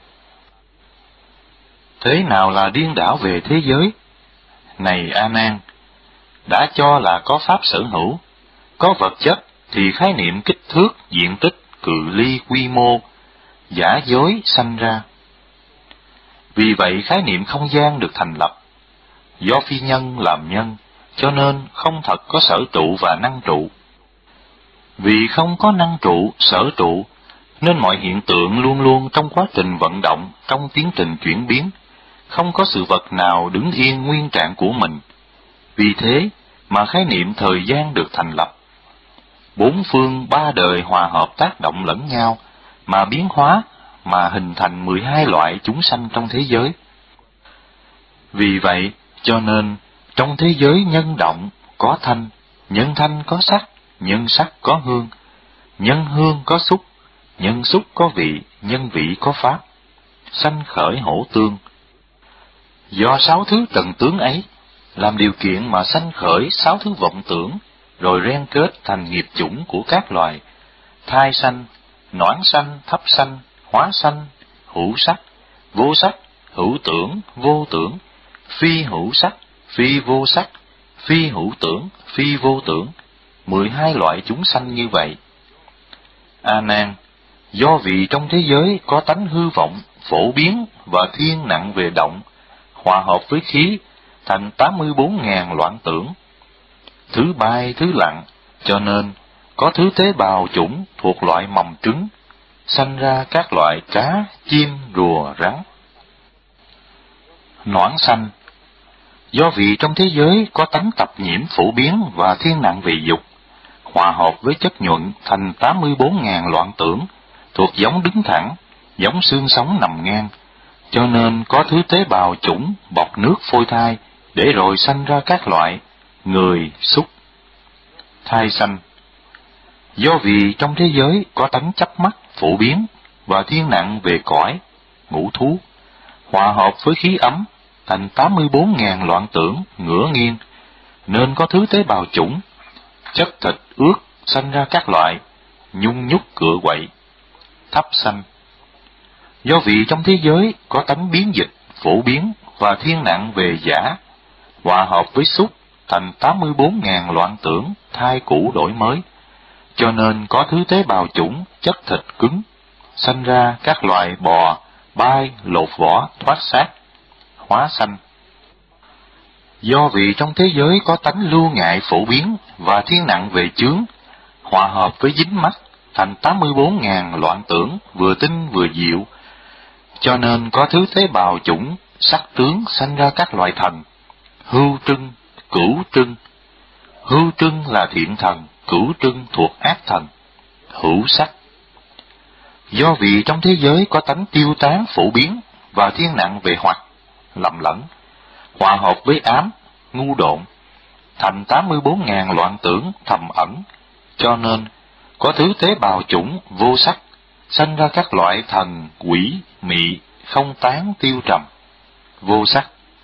Thế nào là điên đảo về thế giới? Này A Nan, đã cho là có pháp sở hữu, có vật chất thì khái niệm kích thước, diện tích, cự ly, quy mô, giả dối sanh ra. Vì vậy khái niệm không gian được thành lập. Do phi nhân làm nhân, cho nên không thật có sở trụ và năng trụ. Vì không có năng trụ, sở trụ, nên mọi hiện tượng luôn luôn trong quá trình vận động, trong tiến trình chuyển biến, không có sự vật nào đứng yên nguyên trạng của mình. Vì thế mà khái niệm thời gian được thành lập. Bốn phương ba đời hòa hợp tác động lẫn nhau, mà biến hóa, mà hình thành mười hai loại chúng sanh trong thế giới. Vì vậy, cho nên, trong thế giới nhân động có thanh, nhân thanh có sắc, nhân sắc có hương, nhân hương có xúc, nhân xúc có vị, nhân vị có pháp, sanh khởi hổ tương. Do sáu thứ trần tướng ấy, làm điều kiện mà sanh khởi sáu thứ vọng tưởng, rồi ren kết thành nghiệp chủng của các loài, thai sanh, noãn sanh, thấp sanh, hóa sanh, hữu sắc, vô sắc, hữu tưởng, vô tưởng, phi hữu sắc, phi vô sắc, phi hữu tưởng, phi vô tưởng, mười hai loại chúng sanh như vậy. A Nan, do vì trong thế giới có tánh hư vọng, phổ biến và thiên nặng về động, hòa hợp với khí, thành tám mươi bốn ngàn loạn tưởng. Thứ bay, thứ lặng, cho nên có thứ tế bào chủng thuộc loại mầm trứng, sanh ra các loại cá, chim, rùa, rắn. Noãn sanh. Do vì trong thế giới có tánh tập nhiễm phổ biến và thiên nặng về dục, hòa hợp với chất nhuận thành tám mươi bốn ngàn loạn tưởng, thuộc giống đứng thẳng, giống xương sống nằm ngang, cho nên có thứ tế bào chủng bọc nước phôi thai, để rồi sanh ra các loại người, súc. Thai sanh. Do vì trong thế giới có tánh chấp mắc phổ biến và thiên nặng về cõi, ngũ thú, hòa hợp với khí ấm thành tám mươi bốn ngàn loạn tưởng ngửa nghiêng, nên có thứ tế bào chủng chất thịt ướt sanh ra các loại nhung nhúc cựa quậy. Thấp sanh. Do vì trong thế giới có tánh biến dịch phổ biến và thiên nặng về giả, hòa hợp với xúc thành tám mươi bốn ngàn loạn tưởng thai cũ đổi mới, cho nên có thứ tế bào chủng chất thịt cứng sanh ra các loài bò, bay, lột vỏ, thoát xác. Hóa sanh. Do vì trong thế giới có tánh lưu ngại phổ biến và thiên nặng về chướng, hòa hợp với dính mắt thành tám mươi bốn ngàn loạn tưởng vừa tinh vừa diệu, cho nên có thứ tế bào chủng sắc tướng sanh ra các loại thần, hưu trưng, cửu trưng. Hưu trưng là thiện thần, cửu trưng thuộc ác thần. Hữu sắc. Do vì trong thế giới có tánh tiêu tán phổ biến và thiên nặng về hoặc, lầm lẫn, hòa hợp với ám, ngu độn, thành tám mươi bốn ngàn loạn tưởng thầm ẩn, cho nên có thứ tế bào chủng vô sắc, sanh ra các loại thần, quỷ, mị, không tán tiêu trầm. Vô sắc.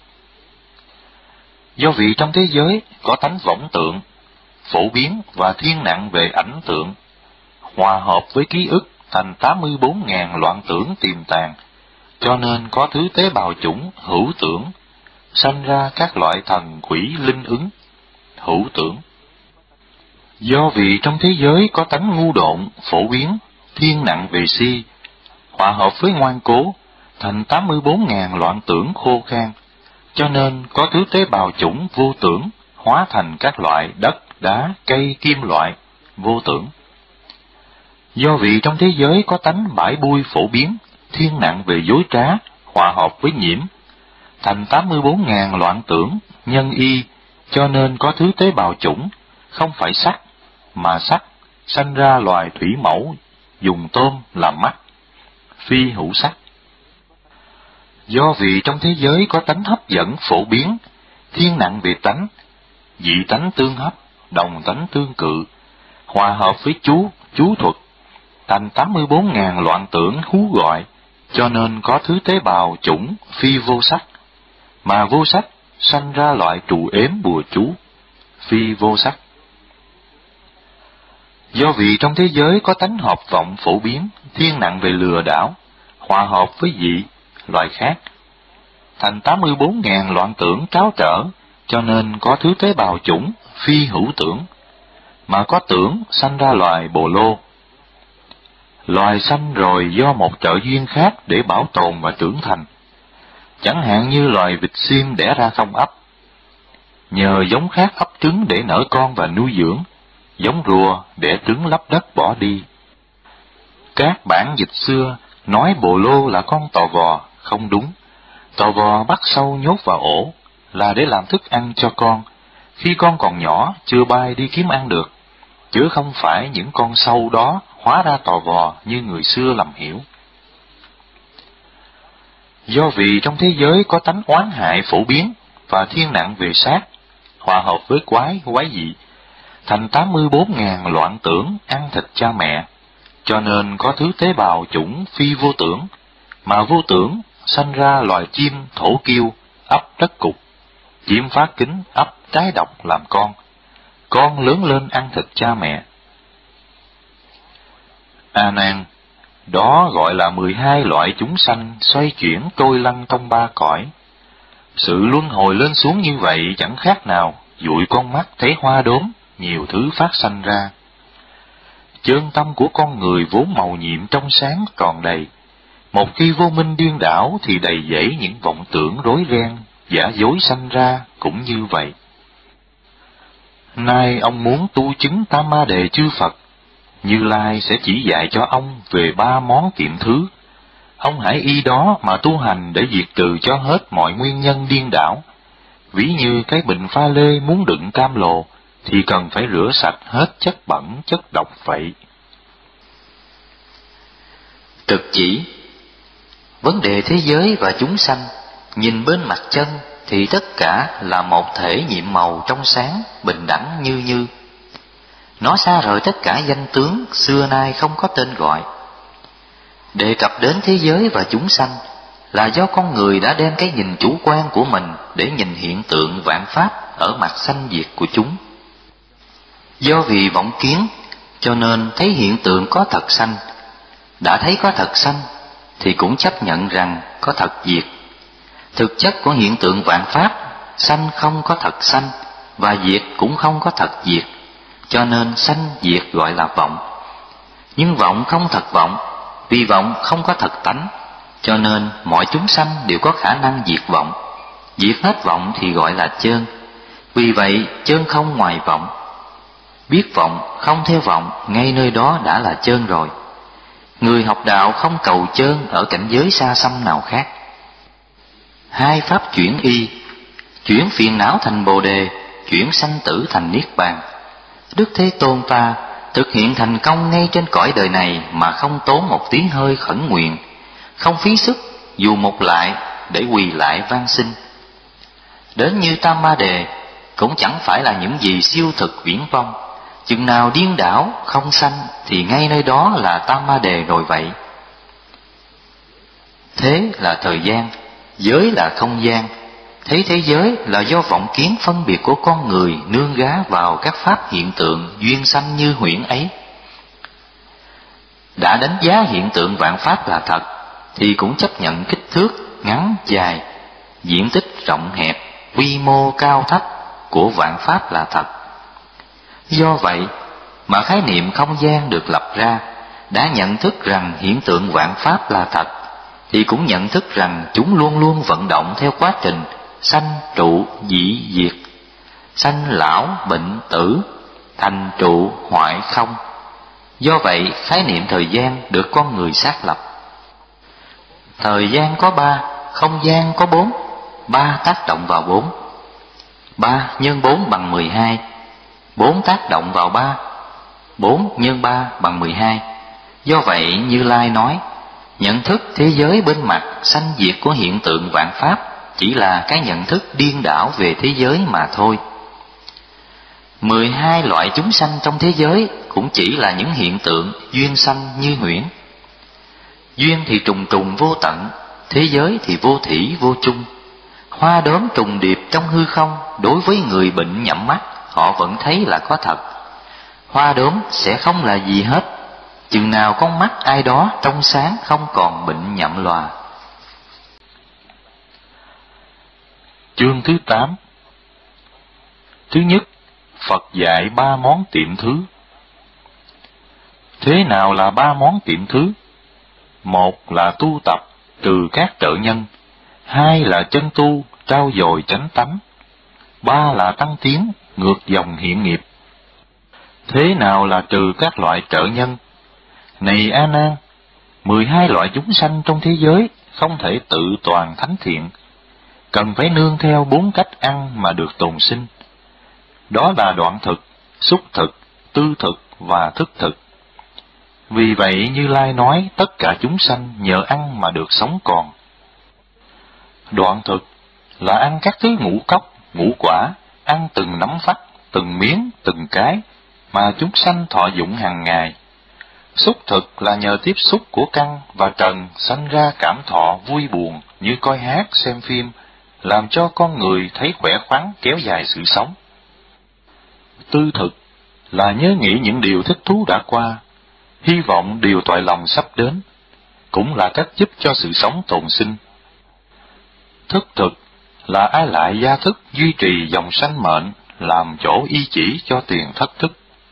Do vì trong thế giới có tánh võng tượng, phổ biến và thiên nặng về ảnh tượng, hòa hợp với ký ức thành tám mươi bốn ngàn loạn tưởng tiềm tàng, cho nên có thứ tế bào chủng hữu tưởng, sanh ra các loại thần quỷ linh ứng. Hữu tưởng. Do vì trong thế giới có tánh ngu độn, phổ biến, thiên nặng về si, hòa hợp với ngoan cố, thành tám mươi bốn ngàn loạn tưởng khô khan, cho nên có thứ tế bào chủng vô tưởng, hóa thành các loại đất, đá, cây, kim loại, vô tưởng. Do vì trong thế giới có tánh bãi bui phổ biến, thiên nặng về dối trá, hòa hợp với nhiễm, thành tám mươi bốn ngàn loạn tưởng, nhân y, cho nên có thứ tế bào chủng, không phải sắc, mà sắc, sanh ra loài thủy mẫu, dùng tôm làm mắt, phi hữu sắc. Do vì trong thế giới có tánh hấp dẫn phổ biến, thiên nặng về tánh, dị tánh tương hấp, đồng tánh tương cự, hòa hợp với chú, chú thuật, thành tám mươi bốn ngàn loạn tưởng hú gọi, cho nên có thứ tế bào chủng phi vô sắc, mà vô sắc sanh ra loại trụ ếm bùa chú, phi vô sắc. Do vì trong thế giới có tánh hợp vọng phổ biến, thiên nặng về lừa đảo, hòa hợp với dị, loài khác, thành tám mươi bốn ngàn loạn tưởng tráo trở, cho nên có thứ tế bào chủng phi hữu tưởng, mà có tưởng sanh ra loài bồ lô. Loài sanh rồi do một trợ duyên khác để bảo tồn và trưởng thành, chẳng hạn như loài vịt xiêm đẻ ra không ấp, nhờ giống khác ấp trứng để nở con và nuôi dưỡng, giống rùa đẻ trứng lấp đất bỏ đi. Các bản dịch xưa nói bồ lô là con tò vò, không đúng. Tò vò bắt sâu nhốt vào ổ là để làm thức ăn cho con, khi con còn nhỏ chưa bay đi kiếm ăn được, chứ không phải những con sâu đó hóa ra tò vò như người xưa lầm hiểu. Do vì trong thế giới có tánh oán hại phổ biến và thiên nặng về sát, hòa hợp với quái, quái dị, thành tám mươi bốn ngàn loạn tưởng ăn thịt cha mẹ, cho nên có thứ tế bào chủng phi vô tưởng, mà vô tưởng sanh ra loài chim thổ kiêu, ấp đất cục, chim phá kính ấp trái độc làm con, con lớn lên ăn thịt cha mẹ. A Nan, đó gọi là mười hai loại chúng sanh xoay chuyển trôi lăn trong ba cõi. Sự luân hồi lên xuống như vậy chẳng khác nào dụi con mắt thấy hoa đốm, nhiều thứ phát sanh ra. Chân tâm của con người vốn màu nhiệm trong sáng tròn đầy, một khi vô minh điên đảo thì đầy dẫy những vọng tưởng rối ren, giả dối sanh ra cũng như vậy. Nay ông muốn tu chứng Tam Ma Đề chư Phật, Như Lai sẽ chỉ dạy cho ông về ba món kiệm thứ. Ông hãy y đó mà tu hành để diệt trừ cho hết mọi nguyên nhân điên đảo. Ví như cái bình pha lê muốn đựng cam lồ, thì cần phải rửa sạch hết chất bẩn, chất độc vậy. Trực chỉ. Vấn đề thế giới và chúng sanh, nhìn bên mặt chân thì tất cả là một thể nhiệm màu trong sáng, bình đẳng như như. Nó xa rời tất cả danh tướng xưa nay không có tên gọi. Đề cập đến thế giới và chúng sanh là do con người đã đem cái nhìn chủ quan của mình để nhìn hiện tượng vạn pháp ở mặt sanh diệt của chúng. Do vì vọng kiến cho nên thấy hiện tượng có thật sanh, đã thấy có thật sanh thì cũng chấp nhận rằng có thật diệt. Thực chất của hiện tượng vạn pháp, sanh không có thật sanh và diệt cũng không có thật diệt, cho nên sanh diệt gọi là vọng. Nhưng vọng không thật vọng, vì vọng không có thật tánh, cho nên mọi chúng sanh đều có khả năng diệt vọng. Diệt hết vọng thì gọi là chơn. Vì vậy chơn không ngoài vọng. Biết vọng không theo vọng, ngay nơi đó đã là chơn rồi. Người học đạo không cầu chơn ở cảnh giới xa xăm nào khác. Hai pháp chuyển y, chuyển phiền não thành bồ đề, chuyển sanh tử thành niết bàn. Đức Thế Tôn ta thực hiện thành công ngay trên cõi đời này mà không tốn một tiếng hơi khẩn nguyện, không phí sức dù một lại để quỳ lại van xin. Đến như Tam Ma Đề cũng chẳng phải là những gì siêu thực viễn vong. Chừng nào điên đảo không sanh thì ngay nơi đó là Tam Ma Đề rồi vậy. Thế là thời gian, giới là không gian. Thấy thế giới là do vọng kiến phân biệt của con người nương gá vào các pháp hiện tượng duyên sanh như huyễn ấy. Đã đánh giá hiện tượng vạn pháp là thật thì cũng chấp nhận kích thước ngắn dài, diện tích rộng hẹp, quy mô cao thấp của vạn pháp là thật. Do vậy mà khái niệm không gian được lập ra, đã nhận thức rằng hiện tượng vạn pháp là thật thì cũng nhận thức rằng chúng luôn luôn vận động theo quá trình sanh trụ dị diệt, sanh lão bệnh tử, thành trụ hoại không. Do vậy khái niệm thời gian được con người xác lập. Thời gian có ba, không gian có bốn, ba tác động vào bốn. Ba nhân bốn bằng mười hai, bốn tác động vào ba, bốn nhân ba bằng mười hai. Do vậy Như Lai nói, nhận thức thế giới bên mặt sanh diệt của hiện tượng vạn pháp chỉ là cái nhận thức điên đảo về thế giới mà thôi. Mười hai loại chúng sanh trong thế giới cũng chỉ là những hiện tượng duyên sanh như huyễn. Duyên thì trùng trùng vô tận, thế giới thì vô thủy vô chung. Hoa đốm trùng điệp trong hư không, đối với người bệnh nhắm mắt, họ vẫn thấy là có thật. Hoa đốm sẽ không là gì hết, chừng nào con mắt ai đó trong sáng không còn bệnh nhậm lòa. Chương thứ tám. Thứ nhất, Phật dạy ba món tiệm thứ. Thế nào là ba món tiệm thứ? Một là tu tập trừ các trợ nhân, hai là chân tu trau dồi chánh tánh, ba là tăng tiến ngược dòng hiện nghiệp. Thế nào là trừ các loại trợ nhân? Này A Nan, mười hai loại chúng sanh trong thế giới không thể tự toàn thánh thiện, cần phải nương theo bốn cách ăn mà được tồn sinh. Đó là đoạn thực, xúc thực, tư thực và thức thực. Vì vậy Như Lai nói tất cả chúng sanh nhờ ăn mà được sống còn. Đoạn thực là ăn các thứ ngũ cốc, ngũ quả, ăn từng nắm vắt, từng miếng, từng cái mà chúng sanh thọ dụng hàng ngày. Xúc thực là nhờ tiếp xúc của căn và trần sanh ra cảm thọ vui buồn như coi hát, xem phim, làm cho con người thấy khỏe khoắn kéo dài sự sống. Tư thực là nhớ nghĩ những điều thích thú đã qua, hy vọng điều toại lòng sắp đến, cũng là cách giúp cho sự sống tồn sinh. Thức thực là ai lại gia thức duy trì dòng sanh mệnh, làm chỗ y chỉ cho tiền thất thức.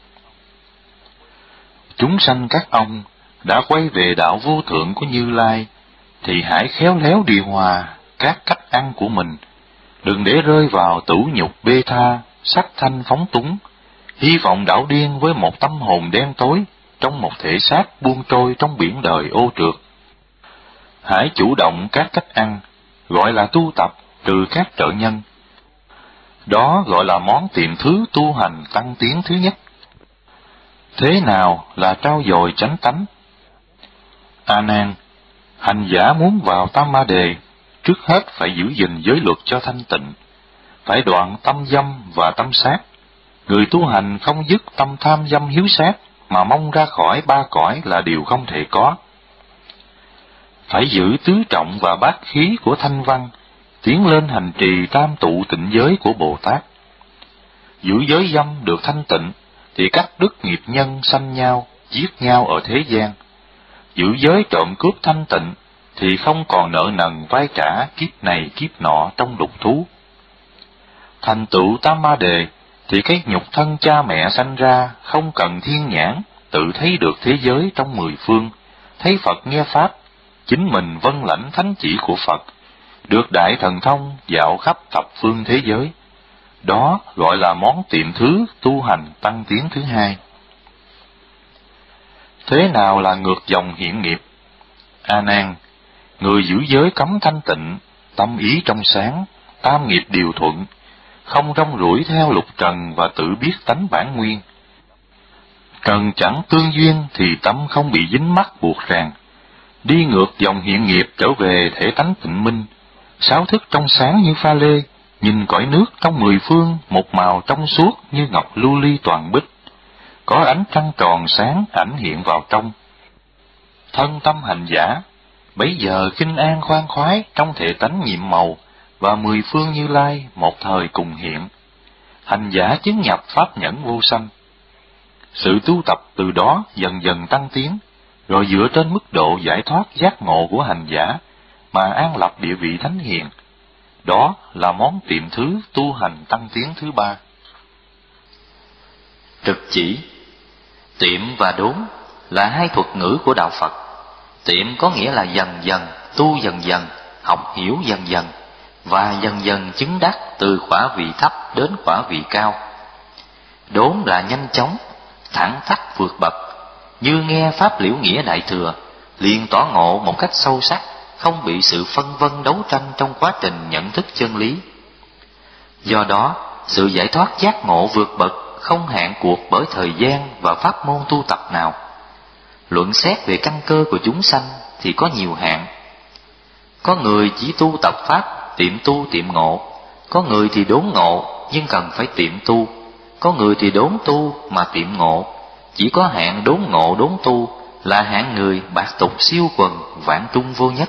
Chúng sanh các ông đã quay về đạo vô thượng của Như Lai, thì hãy khéo léo điều hòa các cách ăn của mình, đừng để rơi vào tửu nhục bê tha, sắc thanh phóng túng, hy vọng đảo điên với một tâm hồn đen tối trong một thể xác buông trôi trong biển đời ô trượt. Hãy chủ động các cách ăn, gọi là tu tập trừ các trợ nhân. Đó gọi là món tiệm thứ tu hành tăng tiến thứ nhất. Thế nào là trau dồi chánh tánh? A Nan, hành giả muốn vào Tam Ma Đề, trước hết phải giữ gìn giới luật cho thanh tịnh, phải đoạn tâm dâm và tâm sát. Người tu hành không dứt tâm tham dâm hiếu sát, mà mong ra khỏi ba cõi là điều không thể có. Phải giữ tứ trọng và bát khí của thanh văn, tiến lên hành trì tam tụ tịnh giới của Bồ Tát. Giữ giới dâm được thanh tịnh, thì cắt đứt nghiệp nhân sanh nhau, giết nhau ở thế gian. Giữ giới trộm cướp thanh tịnh, thì không còn nợ nần vay trả kiếp này kiếp nọ trong lục thú. Thành tựu Tam Ma Đề, thì cái nhục thân cha mẹ sanh ra không cần thiên nhãn, tự thấy được thế giới trong mười phương, thấy Phật nghe Pháp, chính mình vâng lãnh thánh chỉ của Phật, được đại thần thông dạo khắp thập phương thế giới. Đó gọi là món tiệm thứ tu hành tăng tiến thứ hai. Thế nào là ngược dòng hiện nghiệp? A Nan, người giữ giới cấm thanh tịnh, tâm ý trong sáng, tam nghiệp điều thuận, không rong ruổi theo lục trần và tự biết tánh bản nguyên. Trần chẳng tương duyên thì tâm không bị dính mắc buộc ràng, đi ngược dòng hiện nghiệp trở về thể tánh tịnh minh, sáu thức trong sáng như pha lê, nhìn cõi nước trong mười phương một màu trong suốt như ngọc lưu ly toàn bích, có ánh trăng tròn sáng ảnh hiện vào trong. Thân tâm hành giả bấy giờ khinh an khoan khoái trong thể tánh nhiệm màu, và mười phương Như Lai một thời cùng hiện. Hành giả chứng nhập pháp nhẫn vô sanh. Sự tu tập từ đó dần dần tăng tiến, rồi dựa trên mức độ giải thoát giác ngộ của hành giả mà an lập địa vị thánh hiền. Đó là món tiệm thứ tu hành tăng tiến thứ ba. Trực chỉ, tiệm và đốn là hai thuật ngữ của đạo Phật. Tiệm có nghĩa là dần dần, tu dần dần, học hiểu dần dần, và dần dần chứng đắc từ quả vị thấp đến quả vị cao. Đốn là nhanh chóng, thẳng tắc vượt bậc, như nghe pháp liễu nghĩa đại thừa, liền tỏ ngộ một cách sâu sắc, không bị sự phân vân đấu tranh trong quá trình nhận thức chân lý. Do đó, sự giải thoát giác ngộ vượt bậc không hạn cuộc bởi thời gian và pháp môn tu tập nào. Luận xét về căn cơ của chúng sanh thì có nhiều hạng. Có người chỉ tu tập pháp, tiệm tu tiệm ngộ. Có người thì đốn ngộ nhưng cần phải tiệm tu. Có người thì đốn tu mà tiệm ngộ. Chỉ có hạng đốn ngộ đốn tu là hạng người bạc tục siêu quần, vạn trung vô nhất.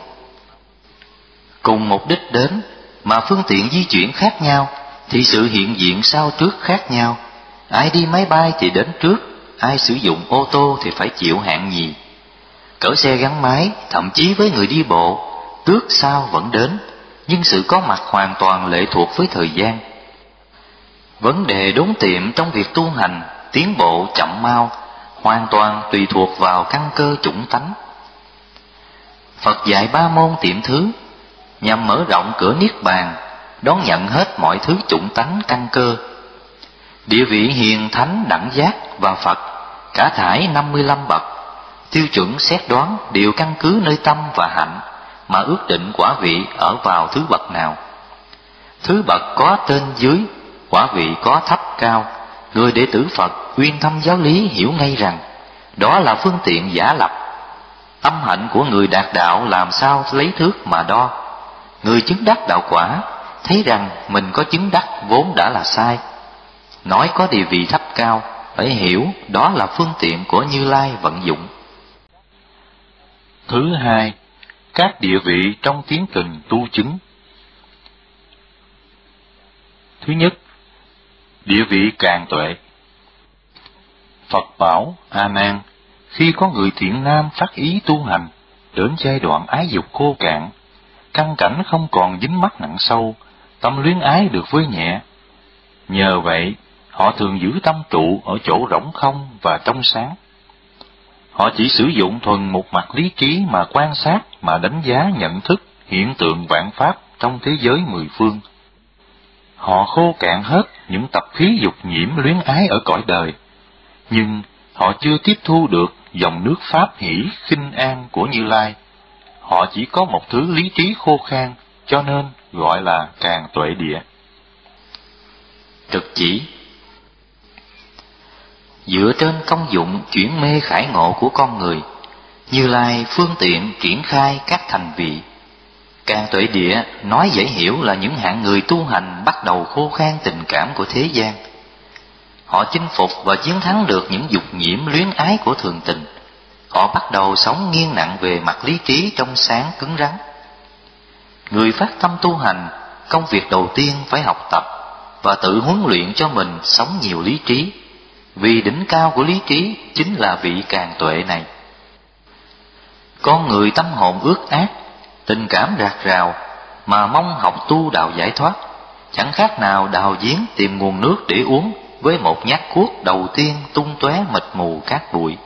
Cùng mục đích đến mà phương tiện di chuyển khác nhau, thì sự hiện diện sau trước khác nhau. Ai đi máy bay thì đến trước, ai sử dụng ô tô thì phải chịu hạng nhì. Cỡ xe gắn máy, thậm chí với người đi bộ, trước sau vẫn đến, nhưng sự có mặt hoàn toàn lệ thuộc với thời gian. Vấn đề đốn tiệm trong việc tu hành, tiến bộ chậm mau, hoàn toàn tùy thuộc vào căn cơ chủng tánh. Phật dạy ba môn tiệm thứ, nhằm mở rộng cửa niết bàn, đón nhận hết mọi thứ chủng tánh căn cơ. Địa vị hiền thánh đẳng giác và Phật, cả thải năm mươi lăm bậc, tiêu chuẩn xét đoán đều căn cứ nơi tâm và hạnh, mà ước định quả vị ở vào thứ bậc nào. Thứ bậc có trên dưới, quả vị có thấp cao. Người đệ tử Phật uyên thâm giáo lý hiểu ngay rằng đó là phương tiện giả lập. Âm hạnh của người đạt đạo làm sao lấy thước mà đo. Người chứng đắc đạo quả thấy rằng mình có chứng đắc vốn đã là sai. Nói có địa vị thấp cao, phải hiểu đó là phương tiện của Như Lai vận dụng. Thứ hai, các địa vị trong tiến trình tu chứng. Thứ nhất, địa vị càng tuệ. Phật bảo A Nan, khi có người thiện nam phát ý tu hành, đến giai đoạn ái dục khô cạn, căn cảnh không còn dính mắc nặng sâu, tâm luyến ái được vơi nhẹ. Nhờ vậy, họ thường giữ tâm trụ ở chỗ rỗng không và trong sáng. Họ chỉ sử dụng thuần một mặt lý trí mà quan sát, mà đánh giá nhận thức hiện tượng vạn pháp trong thế giới mười phương. Họ khô cạn hết những tập khí dục nhiễm luyến ái ở cõi đời, nhưng họ chưa tiếp thu được dòng nước pháp hỷ khinh an của Như Lai. Họ chỉ có một thứ lý trí khô khan, cho nên gọi là Càn Tuệ Địa. Trực chỉ: dựa trên công dụng chuyển mê khải ngộ của con người, Như Lai phương tiện triển khai các thành vị. Càn Tuệ Địa nói dễ hiểu là những hạng người tu hành bắt đầu khô khan tình cảm của thế gian. Họ chinh phục và chiến thắng được những dục nhiễm luyến ái của thường tình. Họ bắt đầu sống nghiêng nặng về mặt lý trí trong sáng cứng rắn. Người phát tâm tu hành, công việc đầu tiên phải học tập và tự huấn luyện cho mình sống nhiều lý trí, vì đỉnh cao của lý trí chính là vị Càn Tuệ này. Con người tâm hồn ước ác, tình cảm rạc rào, mà mong học tu đạo giải thoát, chẳng khác nào đào giếng tìm nguồn nước để uống với một nhát cuốc đầu tiên tung tóe mịt mù cát bụi.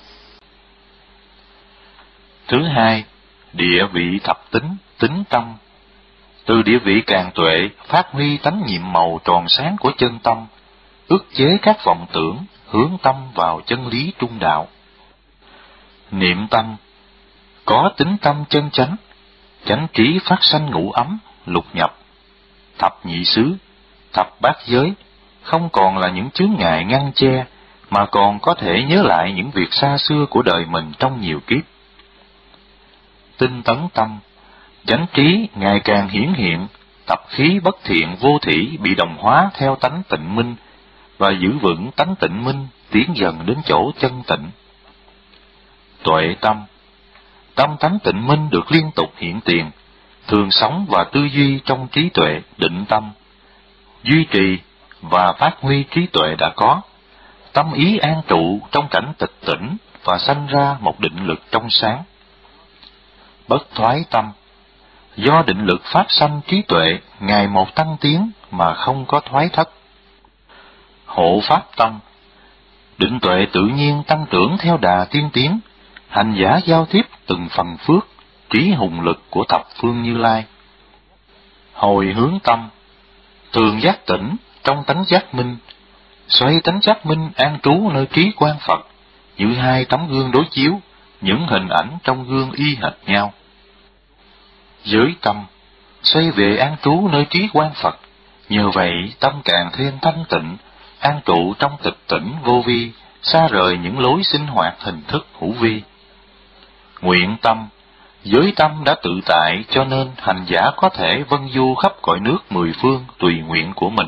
Thứ hai, địa vị thập tính, tính tâm. Từ địa vị Càn Tuệ phát huy tánh nhiệm màu tròn sáng của chân tâm, ức chế các vọng tưởng, hướng tâm vào chân lý trung đạo. Niệm tâm, có tính tâm chân chánh, chánh trí phát sanh ngũ ấm, lục nhập, thập nhị xứ, thập bát giới, không còn là những chướng ngại ngăn che, mà còn có thể nhớ lại những việc xa xưa của đời mình trong nhiều kiếp. Tinh tấn tâm, chánh trí ngày càng hiển hiện, tập khí bất thiện vô thỉ bị đồng hóa theo tánh tịnh minh, và giữ vững tánh tịnh minh tiến dần đến chỗ chân tịnh. Tuệ tâm, tâm tánh tịnh minh được liên tục hiện tiền, thường sống và tư duy trong trí tuệ định tâm, duy trì và phát huy trí tuệ đã có, tâm ý an trụ trong cảnh tịch tỉnh và sanh ra một định lực trong sáng. Bất thoái tâm, do định lực phát sanh trí tuệ ngày một tăng tiến mà không có thoái thất. Hộ pháp tâm, định tuệ tự nhiên tăng trưởng theo đà tiên tiến, hành giả giao tiếp từng phần phước, trí hùng lực của thập phương Như Lai. Hồi hướng tâm, thường giác tỉnh trong tánh giác minh, xoay tánh giác minh an trú nơi trí quan Phật, như hai tấm gương đối chiếu, những hình ảnh trong gương y hệt nhau. Giới tâm, xoay về an trú nơi trí quan Phật, nhờ vậy tâm càng thêm thanh tịnh, an trụ trong tịch tỉnh vô vi, xa rời những lối sinh hoạt hình thức hữu vi. Nguyện tâm, giới tâm đã tự tại, cho nên hành giả có thể vân du khắp cõi nước mười phương tùy nguyện của mình.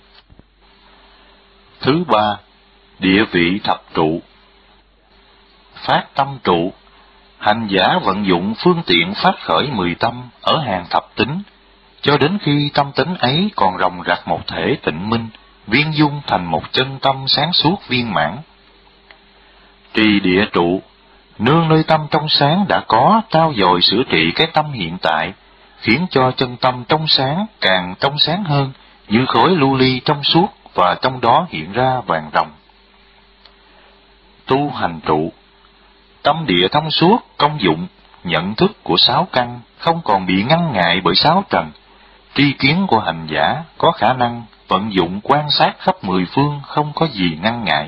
Thứ ba, địa vị thập trụ. Phát tâm trụ, hành giả vận dụng phương tiện phát khởi mười tâm ở hàng thập tính, cho đến khi tâm tính ấy còn ròng rạc một thể tịnh minh, viên dung thành một chân tâm sáng suốt viên mãn. Trì địa trụ, nương nơi tâm trong sáng đã có, trao dồi sửa trị cái tâm hiện tại, khiến cho chân tâm trong sáng càng trong sáng hơn, như khối lưu ly trong suốt và trong đó hiện ra vàng ròng. Tu hành trụ, tâm địa thông suốt, công dụng, nhận thức của sáu căn không còn bị ngăn ngại bởi sáu trần, tri kiến của hành giả có khả năng vận dụng quan sát khắp mười phương, không có gì ngăn ngại.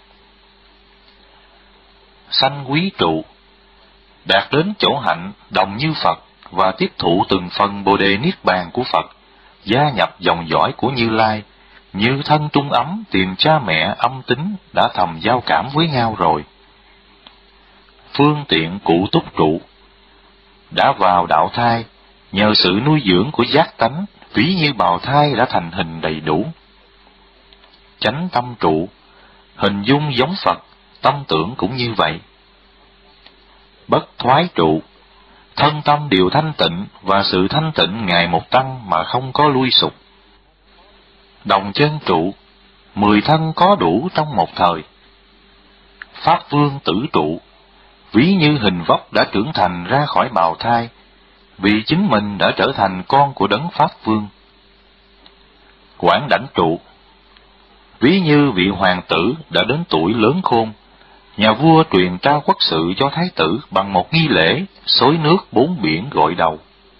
Sanh quý trụ, đạt đến chỗ hạnh đồng như Phật và tiếp thụ từng phần Bồ đề Niết Bàn của Phật, gia nhập dòng dõi của Như Lai, như thân trung ấm tìm cha mẹ âm tính đã thầm giao cảm với nhau rồi. Phương tiện cụ túc trụ, đã vào đạo thai, nhờ sự nuôi dưỡng của giác tánh, ví như bào thai đã thành hình đầy đủ. Chánh tâm trụ, hình dung giống Phật, tâm tưởng cũng như vậy. Bất thoái trụ, thân tâm đều thanh tịnh và sự thanh tịnh ngày một tăng mà không có lui sụp. Đồng chân trụ, mười thân có đủ trong một thời. Pháp vương tử trụ, ví như hình vóc đã trưởng thành ra khỏi bào thai, vì chính mình đã trở thành con của đấng Pháp vương. Quảng đảnh trụ, ví như vị hoàng tử đã đến tuổi lớn khôn, nhà vua truyền trao quốc sự cho thái tử bằng một nghi lễ xối nước bốn biển gội đầu.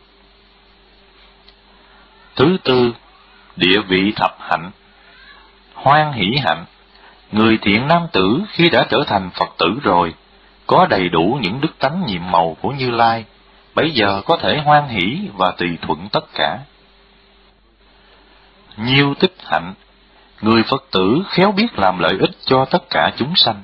Thứ tư, địa vị thập hạnh. Hoan hỷ hạnh, người thiện nam tử khi đã trở thành Phật tử rồi, có đầy đủ những đức tánh nhiệm màu của Như Lai, bấy giờ có thể hoan hỷ và tùy thuận tất cả. Nhiêu tích hạnh, người Phật tử khéo biết làm lợi ích cho tất cả chúng sanh.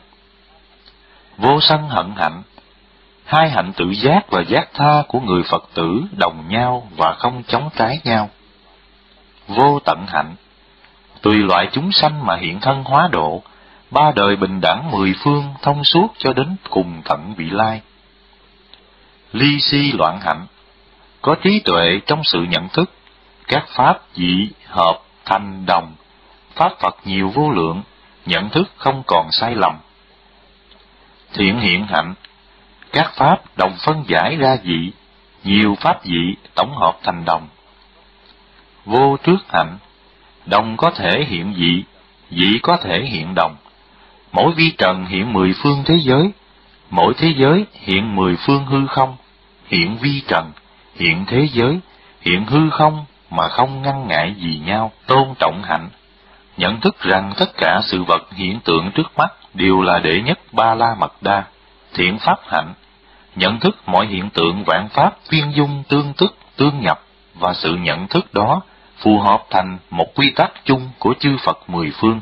Vô sân hận hạnh, hai hạnh tự giác và giác tha của người Phật tử đồng nhau và không chống trái nhau. Vô tận hạnh, tùy loại chúng sanh mà hiện thân hóa độ, ba đời bình đẳng mười phương thông suốt cho đến cùng tận vị lai. Ly si loạn hạnh, có trí tuệ trong sự nhận thức, các pháp dị hợp thành đồng, pháp Phật nhiều vô lượng, nhận thức không còn sai lầm. Thiện hiện hạnh, các pháp đồng phân giải ra dị, nhiều pháp dị tổng hợp thành đồng. Vô trước hạnh, đồng có thể hiện dị, dị có thể hiện đồng. Mỗi vi trần hiện mười phương thế giới, mỗi thế giới hiện mười phương hư không, hiện vi trần, hiện thế giới, hiện hư không mà không ngăn ngại gì nhau. Tôn trọng hạnh, nhận thức rằng tất cả sự vật hiện tượng trước mắt đều là đệ nhất ba la mật đa. Thiện pháp hạnh, nhận thức mọi hiện tượng vạn pháp viên dung tương tức tương nhập, và sự nhận thức đó phù hợp thành một quy tắc chung của chư Phật mười phương.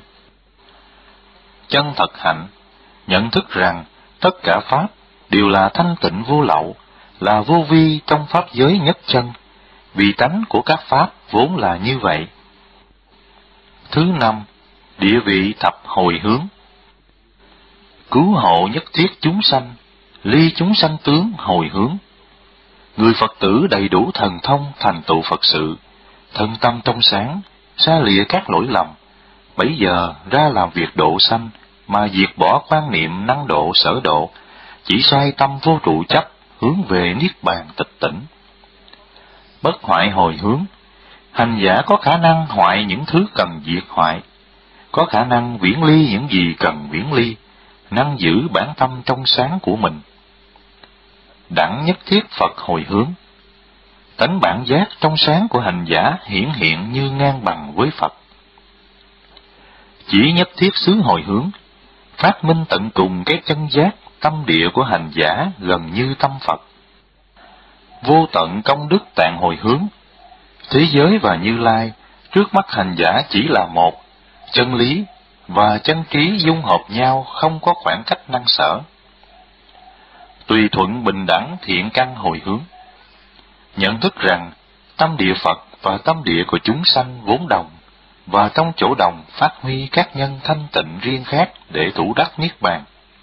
Chân thật hạnh, nhận thức rằng tất cả pháp đều là thanh tịnh vô lậu, là vô vi trong pháp giới nhất chân, vì tánh của các pháp vốn là như vậy. Thứ năm, địa vị thập hồi hướng. Cứu hộ nhất thiết chúng sanh, ly chúng sanh tướng hồi hướng. Người Phật tử đầy đủ thần thông thành tựu Phật sự, thân tâm trong sáng, xa lìa các lỗi lầm, bấy giờ ra làm việc độ sanh, mà diệt bỏ quan niệm năng độ sở độ, chỉ xoay tâm vô trụ chấp, hướng về niết bàn tịch tỉnh. Bất hoại hồi hướng, hành giả có khả năng hoại những thứ cần diệt hoại, có khả năng viễn ly những gì cần viễn ly, năng giữ bản tâm trong sáng của mình. Đẳng nhất thiết Phật hồi hướng, tánh bản giác trong sáng của hành giả hiển hiện như ngang bằng với Phật. Chỉ nhất thiết xứ hồi hướng, phát minh tận cùng cái chân giác, tâm địa của hành giả gần như tâm Phật. Vô tận công đức tạng hồi hướng, thế giới và Như Lai trước mắt hành giả chỉ là một, chân lý và chân trí dung hợp nhau, không có khoảng cách năng sở. Tùy thuận bình đẳng thiện căn hồi hướng, nhận thức rằng tâm địa Phật và tâm địa của chúng sanh vốn đồng, và trong chỗ đồng phát huy các nhân thanh tịnh riêng khác để thủ đắc niết bàn.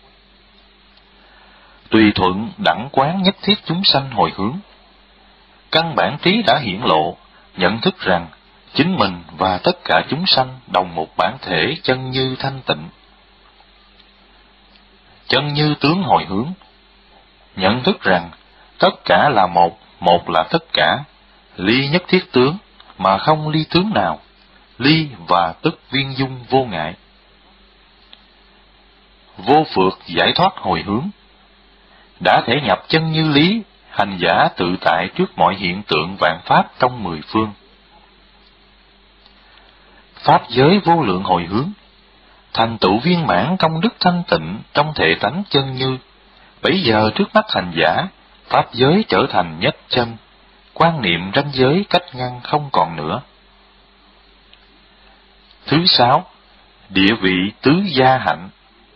Tùy thuận đẳng quán nhất thiết chúng sanh hồi hướng, căn bản trí đã hiển lộ, nhận thức rằng chính mình và tất cả chúng sanh đồng một bản thể chân như thanh tịnh. Chân như tướng hồi hướng, nhận thức rằng tất cả là một, một là tất cả, ly nhất thiết tướng mà không ly tướng nào, ly và tức viên dung vô ngại. Vô phược giải thoát hồi hướng, đã thể nhập chân như lý, hành giả tự tại trước mọi hiện tượng vạn pháp trong mười phương. Pháp giới vô lượng hồi hướng, thành tựu viên mãn công đức thanh tịnh trong thể tánh chân như, bấy giờ trước mắt hành giả, pháp giới trở thành nhất chân, quan niệm ranh giới cách ngăn không còn nữa. Thứ sáu, địa vị tứ gia hạnh.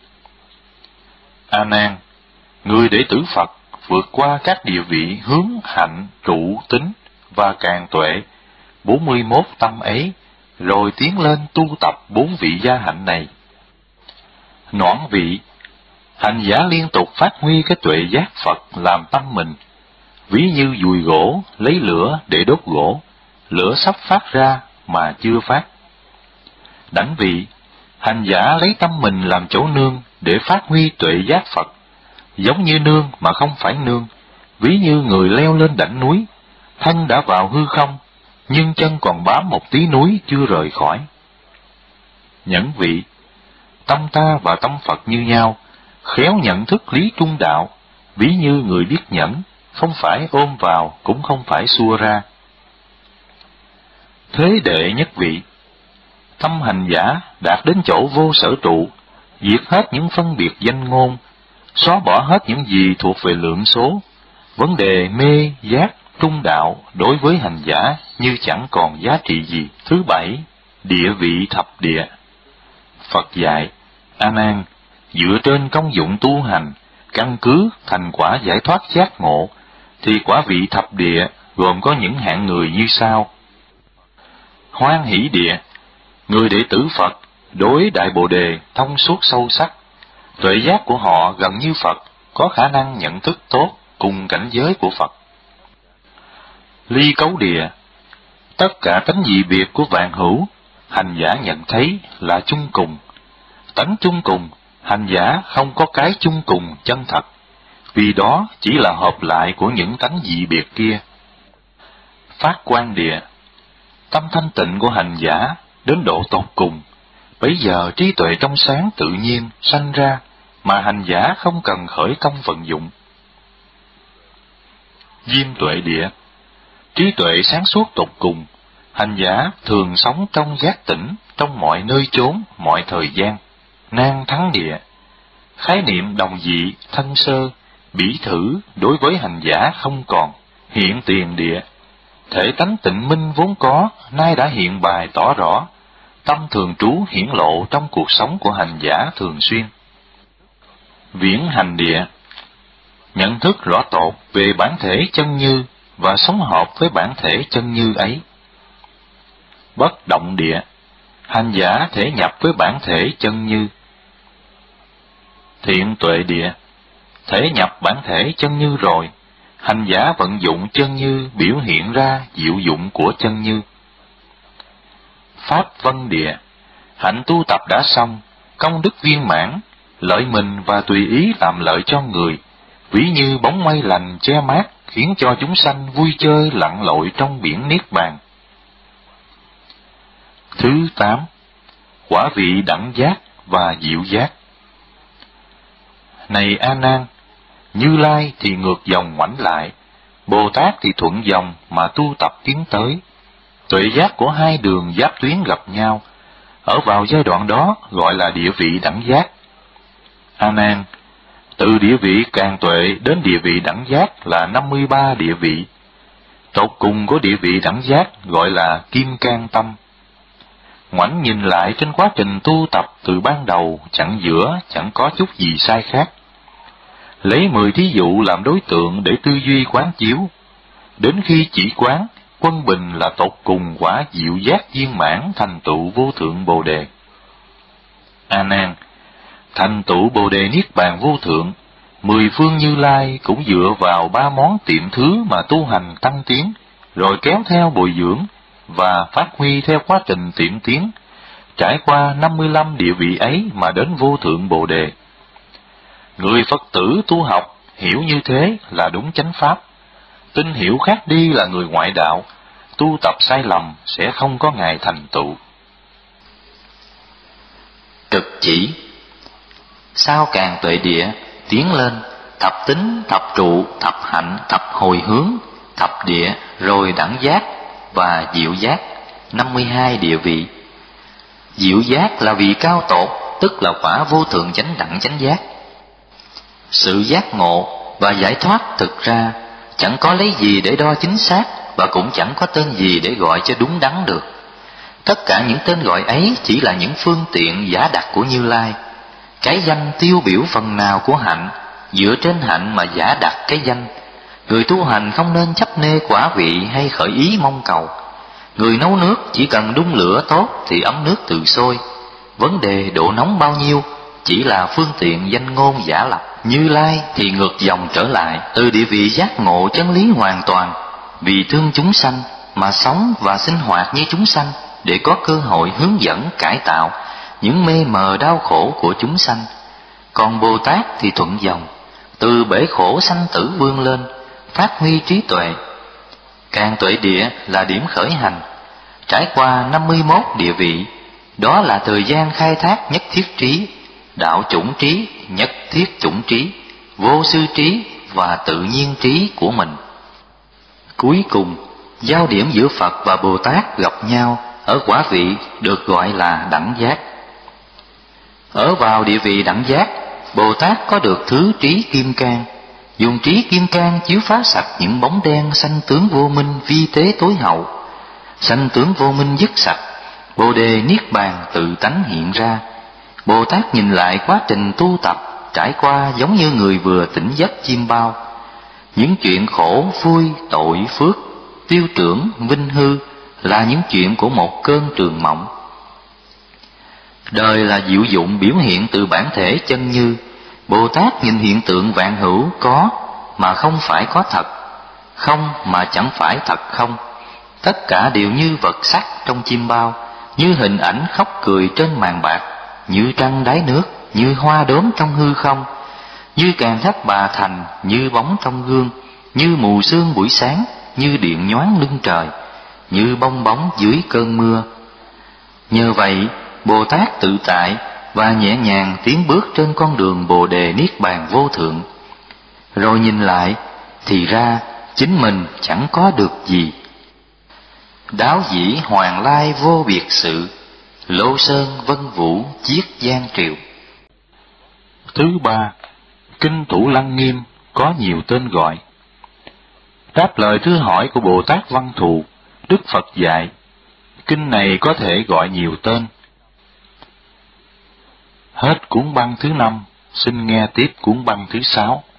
A Nan, người đệ tử Phật vượt qua các địa vị hướng, hạnh, trụ, tính và càng tuệ, bốn mươi mốt tâm ấy, rồi tiến lên tu tập bốn vị gia hạnh này. Noãn vị, hành giả liên tục phát huy cái tuệ giác Phật làm tâm mình, ví như dùi gỗ lấy lửa để đốt gỗ, lửa sắp phát ra mà chưa phát. Đảnh vị, hành giả lấy tâm mình làm chỗ nương để phát huy tuệ giác Phật, giống như nương mà không phải nương, ví như người leo lên đỉnh núi, thân đã vào hư không, nhưng chân còn bám một tí núi chưa rời khỏi. Nhẫn vị, tâm ta và tâm Phật như nhau, khéo nhận thức lý trung đạo, ví như người biết nhẫn, không phải ôm vào cũng không phải xua ra. Thế đệ nhất vị, tâm hành giả đạt đến chỗ vô sở trụ, diệt hết những phân biệt danh ngôn, xóa bỏ hết những gì thuộc về lượng số. Vấn đề mê, giác, trung đạo đối với hành giả như chẳng còn giá trị gì. Thứ bảy, địa vị thập địa. Phật dạy, A Nan, dựa trên công dụng tu hành, căn cứ thành quả giải thoát giác ngộ, thì quả vị thập địa gồm có những hạng người như sau. Hoan hỷ địa, người đệ tử Phật đối Đại Bồ Đề thông suốt sâu sắc, tuệ giác của họ gần như Phật, có khả năng nhận thức tốt cùng cảnh giới của Phật. Ly cấu địa, tất cả tánh dị biệt của vạn hữu, hành giả nhận thấy là chung cùng. Tánh chung cùng, hành giả không có cái chung cùng chân thật, vì đó chỉ là hợp lại của những tánh dị biệt kia. Phát quan địa, tâm thanh tịnh của hành giả đến độ tột cùng, bấy giờ trí tuệ trong sáng tự nhiên sanh ra, mà hành giả không cần khởi công vận dụng. Diêm tuệ địa, trí tuệ sáng suốt tột cùng, hành giả thường sống trong giác tỉnh trong mọi nơi chốn, mọi thời gian. Nan thắng địa, khái niệm đồng dị, thân sơ, bỉ thử đối với hành giả không còn. Hiện tiền địa, thể tánh tịnh minh vốn có, nay đã hiện bài tỏ rõ, tâm thường trú hiển lộ trong cuộc sống của hành giả thường xuyên. Viễn hành địa, nhận thức rõ tột về bản thể chân như và sống hợp với bản thể chân như ấy. Bất động địa, hành giả thể nhập với bản thể chân như. Thiện tuệ địa, thể nhập bản thể chân như rồi, hành giả vận dụng chân như biểu hiện ra diệu dụng của chân như. Pháp vân địa, hạnh tu tập đã xong, công đức viên mãn, lợi mình và tùy ý làm lợi cho người, ví như bóng mây lành che mát, khiến cho chúng sanh vui chơi lặn lội trong biển niết bàn. Thứ tám, quả vị đẳng giác và diệu giác. Này A Nan, Như Lai thì ngược dòng ngoảnh lại, Bồ Tát thì thuận dòng mà tu tập tiến tới. Tuệ giác của hai đường giáp tuyến gặp nhau, ở vào giai đoạn đó gọi là địa vị đẳng giác. A Nan, từ địa vị càng tuệ đến địa vị đẳng giác là năm mươi ba địa vị. Tột cùng của địa vị đẳng giác gọi là kim cang tâm. Ngoảnh nhìn lại trên quá trình tu tập từ ban đầu, chẳng giữa, chẳng có chút gì sai khác. Lấy mười thí dụ làm đối tượng để tư duy quán chiếu. Đến khi chỉ quán, quân bình là tột cùng quả diệu giác viên mãn thành tựu vô thượng Bồ Đề. A Nan, thành tựu Bồ Đề Niết Bàn vô thượng, mười phương Như Lai cũng dựa vào ba món tiệm thứ mà tu hành tăng tiến, rồi kéo theo bồi dưỡng và phát huy theo quá trình tiệm tiến, trải qua năm mươi lăm địa vị ấy mà đến vô thượng Bồ Đề. Người Phật tử tu học hiểu như thế là đúng chánh pháp, tin hiểu khác đi là người ngoại đạo, tu tập sai lầm sẽ không có ngày thành tựu. Trực chỉ, sao càng tuệ địa tiến lên, thập tính, thập trụ, thập hạnh, thập hồi hướng, thập địa, rồi đẳng giác và diệu giác, năm mươi hai địa vị. Diệu giác là vị cao tột, tức là quả vô thượng chánh đẳng chánh giác. Sự giác ngộ và giải thoát thực ra chẳng có lấy gì để đo chính xác, và cũng chẳng có tên gì để gọi cho đúng đắn được. Tất cả những tên gọi ấy chỉ là những phương tiện giả đặt của Như Lai. Cái danh tiêu biểu phần nào của hạnh, dựa trên hạnh mà giả đặt cái danh. Người tu hành không nên chấp nê quả vị hay khởi ý mong cầu. Người nấu nước chỉ cần đun lửa tốt thì ấm nước tự sôi. Vấn đề độ nóng bao nhiêu chỉ là phương tiện danh ngôn giả lập. Như Lai thì ngược dòng trở lại, từ địa vị giác ngộ chân lý hoàn toàn, vì thương chúng sanh mà sống và sinh hoạt như chúng sanh, để có cơ hội hướng dẫn cải tạo những mê mờ đau khổ của chúng sanh. Còn Bồ Tát thì thuận dòng, từ bể khổ sanh tử vươn lên, phát huy trí tuệ. Càng tuệ địa là điểm khởi hành, trải qua năm mươi mốt địa vị, đó là thời gian khai thác nhất thiết trí, đạo chủng trí, nhất thiết chủng trí, vô sư trí và tự nhiên trí của mình. Cuối cùng, giao điểm giữa Phật và Bồ Tát gặp nhau ở quả vị được gọi là đẳng giác. Ở vào địa vị đẳng giác, Bồ Tát có được thứ trí kim cang, dùng trí kim cang chiếu phá sạch những bóng đen sanh tướng vô minh vi tế tối hậu. Sanh tướng vô minh dứt sạch, Bồ đề niết bàn tự tánh hiện ra. Bồ Tát nhìn lại quá trình tu tập trải qua giống như người vừa tỉnh giấc chim bao. Những chuyện khổ, vui, tội, phước, tiêu trưởng, vinh hư là những chuyện của một cơn trường mộng. Đời là diệu dụng biểu hiện từ bản thể chân như. Bồ Tát nhìn hiện tượng vạn hữu có mà không phải có thật, không mà chẳng phải thật không. Tất cả đều như vật sắc trong chim bao, như hình ảnh khóc cười trên màn bạc, như trăng đáy nước, như hoa đốm trong hư không, như càng thác bà thành, như bóng trong gương, như mù sương buổi sáng, như điện nhoáng lưng trời, như bong bóng dưới cơn mưa. Nhờ vậy, Bồ Tát tự tại và nhẹ nhàng tiến bước trên con đường Bồ đề niết bàn vô thượng. Rồi nhìn lại, thì ra chính mình chẳng có được gì. Đáo dĩ hoàng lai vô biệt sự, lô sơn vân vũ chiết giang triều. Thứ ba, Kinh Thủ Lăng Nghiêm có nhiều tên gọi. Đáp lời thư hỏi của Bồ Tát Văn Thù, Đức Phật dạy, kinh này có thể gọi nhiều tên. Hết cuốn băng thứ năm, xin nghe tiếp cuốn băng thứ sáu.